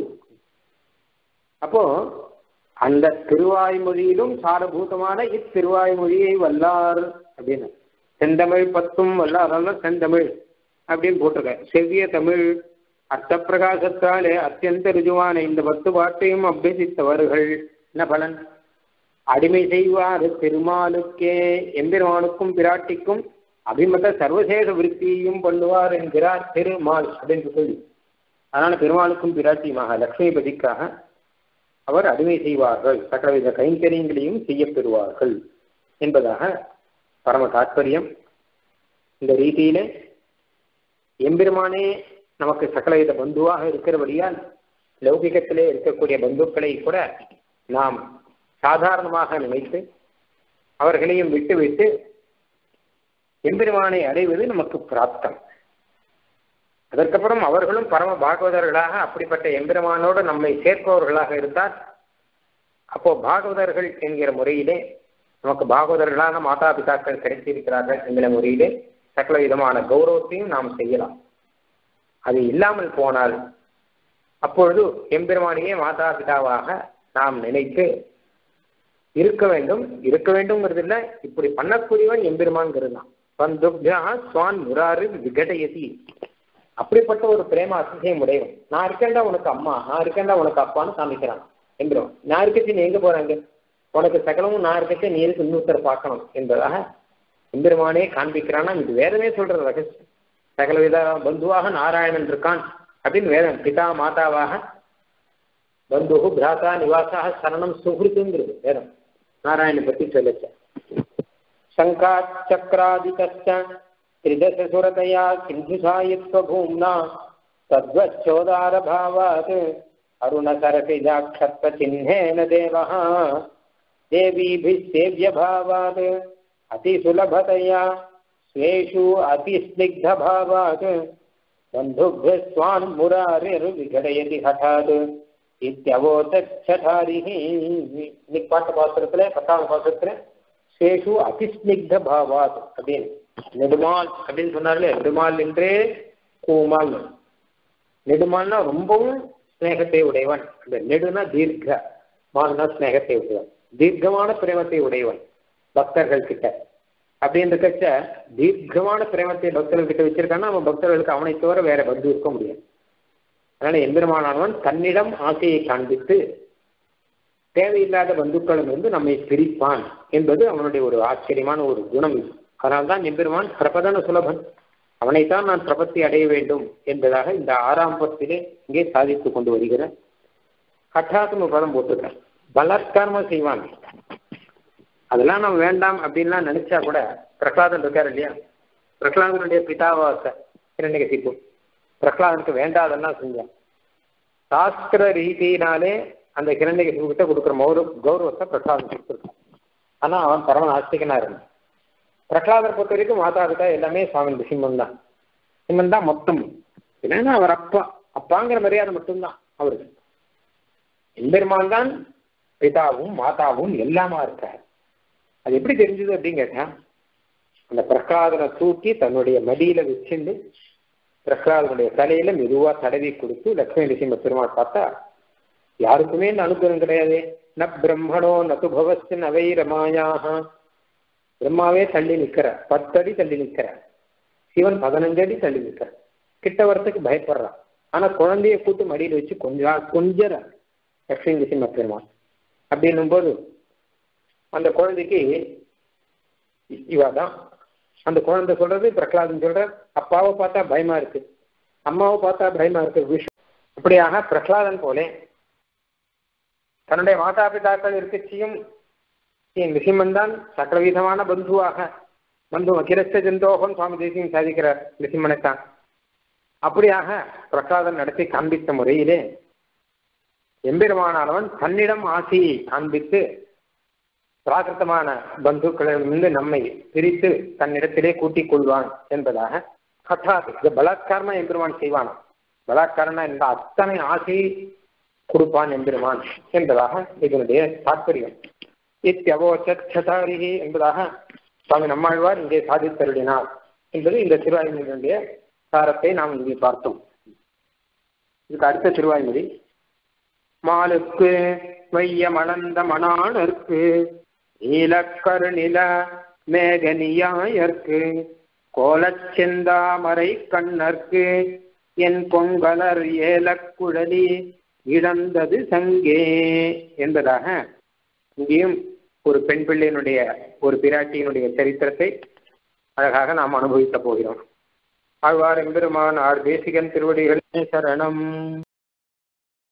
அப்போ அந்த திருவாய்மொழியிலும் சாரபூதமான இத்திருவாய்மொழியை வல்லார் அப்படின்னு செந்தமிழ் 10 வல்லார், அதெல்லாம் செந்தமிழ் அப்படின்னு போட்டிருக்க. செவ்விய தமிழ் அர்த்த பிரகாசத்தாலே அத்தியந்த ருஜுவான இந்த 10 பாட்டையும் அபியசித்தவர்கள் என்ன பலன்? அடிமை செய்வார் திருமாலுக்கே, எம்பெருமானுக்கும் பிராட்டிக்கும் அபிமத சர்வசேஷ விருத்தியும் பண்ணுவார் என்கிறார் திருமால் அப்படின்னு சொல்லி. அதனால பெருமாளுக்கும் பிராட்டியுமாக லக்ஷ்மிபதிக்காக அவர் அடிமை செய்வார்கள், சகலவித கைங்கரியங்களையும் செய்ய பெறுவார்கள் என்பதாக பரம தாற்பயம். இந்த ரீதியிலே எம்பெருமானே நமக்கு சகலவித பந்துவாக இருக்கிறபடியால் லௌகிகத்திலே இருக்கக்கூடிய பந்துக்களை கூட நாம் சாதாரணமாக நினைத்து அவர்களையும் விட்டுவிட்டு எம்பெருமானை அடைவது நமக்கு பிராப்தம். அதற்கப்புறம் அவர்களும் பரம பாகவதர்களாக அப்படிப்பட்ட எம்பெருமானோடு நம்மை சேர்ப்பவர்களாக இருந்தால் அப்போ பாகவதர்கள் என்கிற முறையிலே நமக்கு பாகவதர்களான மாதா பிதாக்கள் கிடைத்திருக்கிறார்கள் என்கிற முறையிலே சகல விதமான கௌரவத்தையும் நாம் செய்யலாம். அது இல்லாமல் போனால் அப்பொழுது எம்பெருமானியே மாதா பிதாவாக நாம் நினைத்து இருக்க வேண்டும். இருக்க வேண்டும்ங்கிறது இல்லை, இப்படி பண்ணக்கூடியவன் எம்பெருமான்கிறது தான். பந்துப்யா ஸ்வான் முராறு விகடயதி, அப்படிப்பட்ட ஒரு பிரேம அதிசயம் உடையவன். நான் இருக்கேன்டா உனக்கு அம்மா, நான் இருக்கேன்டா உனக்கு அப்பான்னு காமிக்கிறான் எம்பெருமான். நான் இருக்கச்சு நீ எங்க போறாங்க, உனக்கு சகலமும் நான் இருக்கச்சே நீ இருக்கு இன்னொருத்தர் பார்க்கணும் என்பதாக எம்பெருமானே காண்பிக்கிறான்னா இது வேதமே சொல்ற ரகசியம். சகலவித பந்துவாக நாராயணன் இருக்கான் அப்படின்னு வேதம். பிதா மாதாவாக பந்து பிராதா நிவாசாக சரணம் சுகிருத்துங்கிறது வேதம் நாராயணனை பற்றி சொல்லச்ச. சங்கா சக்கராதிகச்ச திரிதச சுரதயா சிந்துசாயித்வ பூம்னா தத்வச்சோதார பாவாத் அருணசரசிஜாக்ஷத்வ சின்னேன தேவஹ தேவீபிஸ் சேவ்ய பாவாத் அதிசுலபதயா ஸ்வேஷு அதிஸ்னிக்த பாவாத் பந்துப்யः ஸ்வான் முராரிர் விகடயதி ஹடாத் இத்யவோதச்சதாரிஹி. இன்னைக்கு பாட்டு பாசுரத்துல 10வது பாசுரத்துல ஸ்வேஷு அதிஸ்னிக்த பாவாத் அப்படின்னு நெடுமால் அப்படின்னு சொன்னார்ல. நெடுமால் என்றே கூமால். நெடுமால்னா ரொம்பவும் ஸ்நேகத்தை உடையவன். அந்த நெடுனா தீர்க்க, மால்னா ஸ்நேகத்தை உடையவன், தீர்க்கமான பிரேமத்தை உடையவன் பக்தர்கள் கிட்ட. அப்படின்னு இருக்கச்ச தீர்க்கமான பிரேமத்தை பக்தர்கள் கிட்ட வச்சிருக்கான்னா அவன் பக்தர்களுக்கு அவனை தவிர வேற பந்து இருக்க முடியாது. அதனால எம்பெருமானவன் தன்னிடம் ஆசையை காண்பித்து தேவையில்லாத பந்துக்களும் வந்து நம்மை பிரிப்பான் என்பது அவனுடைய ஒரு ஆச்சரியமான ஒரு குணம். அதனால்தான் எம்பெருமான் பிரபதன சுலபன், அவனைத்தான் நான் பிரபத்தி அடைய வேண்டும் என்பதாக இந்த 6ஆம் பத்திலே இங்கே சாதித்து கொண்டு வருகிற ஹட்டாத்னு பதம் போட்டுக்க. பலாத்காரமா செய்வான். அதெல்லாம் நம்ம வேண்டாம் அப்படின்லாம் நினைச்சா கூட பிரகலாதன் இருக்காரு இல்லையா, பிரகலாதனுடைய பிதாவாச இரண்யகசிப்பு பிரகலாதனுக்கு வேண்டாதெல்லாம் செஞ்சான். சாஸ்திர ரீதியினாலே அந்த கிரண்யகசிப்பு கிட்ட கொடுக்குற கௌரவத்தை பிரகலாதன் கொடுத்துருக்கான். ஆனா அவன் பரம ஆஸ்திகனா இருந்தான். பிரகலாதர் பொறுத்த வரைக்கும் மாதா பிதா எல்லாமே சுவாமி சிம்மன் தான். சிம்மன் தான் மொத்தம். இல்லைன்னா அவர் அப்பாங்கிற மரியாதை மட்டும்தான் அவருக்கு. எம்பெருமான் தான் பிதாவும் மாதாவும் எல்லாமா இருக்கார். அது எப்படி தெரிஞ்சது அப்படின்னு கேட்டா அந்த பிரகலாதனை தூக்கி தன்னுடைய மடியில வச்சுண்டு பிரகலாதனுடைய தலையில மெதுவா தடவி கொடுத்து லட்சுமி நரசிம்ம பெருமாள் பார்த்தா, யாருக்குமே இந்த அனுகிரகம் கிடையாது. ந பிரம்மணோ நது பவஸ்து நவை ரமாயாக. பிரம்மாவே தள்ளி நிற்கிற, 10 அடி தள்ளி நிற்கிற, சிவன் 15 அடி தள்ளி நிற்கிற, கிட்ட வரத்துக்கு பயப்படுறான். ஆனா குழந்தைய கூட்டு மடியில் வச்சு கொஞ்சம் லட்சுமி நரசிம்ம பெருமாள். அப்படின்னும் போது அந்த குழந்தைக்கு இவாதான் அந்த குழந்தை சொல்றது, பிரகலாதன் சொல்ற, அப்பாவை பார்த்தா பயமா இருக்கு, அம்மாவை பார்த்தா பயமா இருக்கு விஷயம். அப்படியாக பிரகலாதன் போலே தன்னுடைய மாதா பிதாக்கள் இருக்கச்சியும் நிருசிம்மன் தான் சகலவிதமான பந்துவாக அகிரஸ்த ஜந்தோகம் சுவாமி தேசியம் சாதிக்கிறார் நிருசிம்மனைத்தான். அப்படியாக பிரகலாதன் நடத்தி காண்பித்த முறையிலே எம்பெருமானவன் தன்னிடம் ஆசையை காண்பித்து பிராகிருத்தமான பந்துக்களிலிருந்து நம்மை பிரித்து தன்னிடத்திலே கூட்டிக் கொள்வான் என்பதாக கதாது. இது பலாத்காரமா எம்பெருமான் செய்வானா, பலாத்காரனா என்ற அத்தனை ஆசையை கொடுப்பான் எம்பெருமான் என்பதாக இதனுடைய தாற்பயம். இத்தியவோச்சாரிகி என்பதாக சுவாமி நம்மாழ்வார் இங்கே சாதித்தருளினார் என்பது இந்த திருவாய்மொழியினுடைய சாரத்தை நாம் இங்கே பார்த்தோம். இதுக்கு அடுத்த திருவாய்மொழி, மாலுக்கு வைய மணந்த மணானற்கு நீலக்கரு நில மேகனியாயற்கு கோலச்செந்தாமரை கண்ணற்கு என் பொங்கலர் ஏலக்குழலி இழந்தது சங்கே என்பதாக இங்கேயும் ஒரு பெண் பிள்ளையினுடைய ஒரு பிராட்டியினுடைய சரித்திரத்தை அழகாக நாம் அனுபவிக்க போகிறோம். ஆழ்வார் எம்பெருமான் ஆர் தேசிகன் திருவடிகளே சரணம்.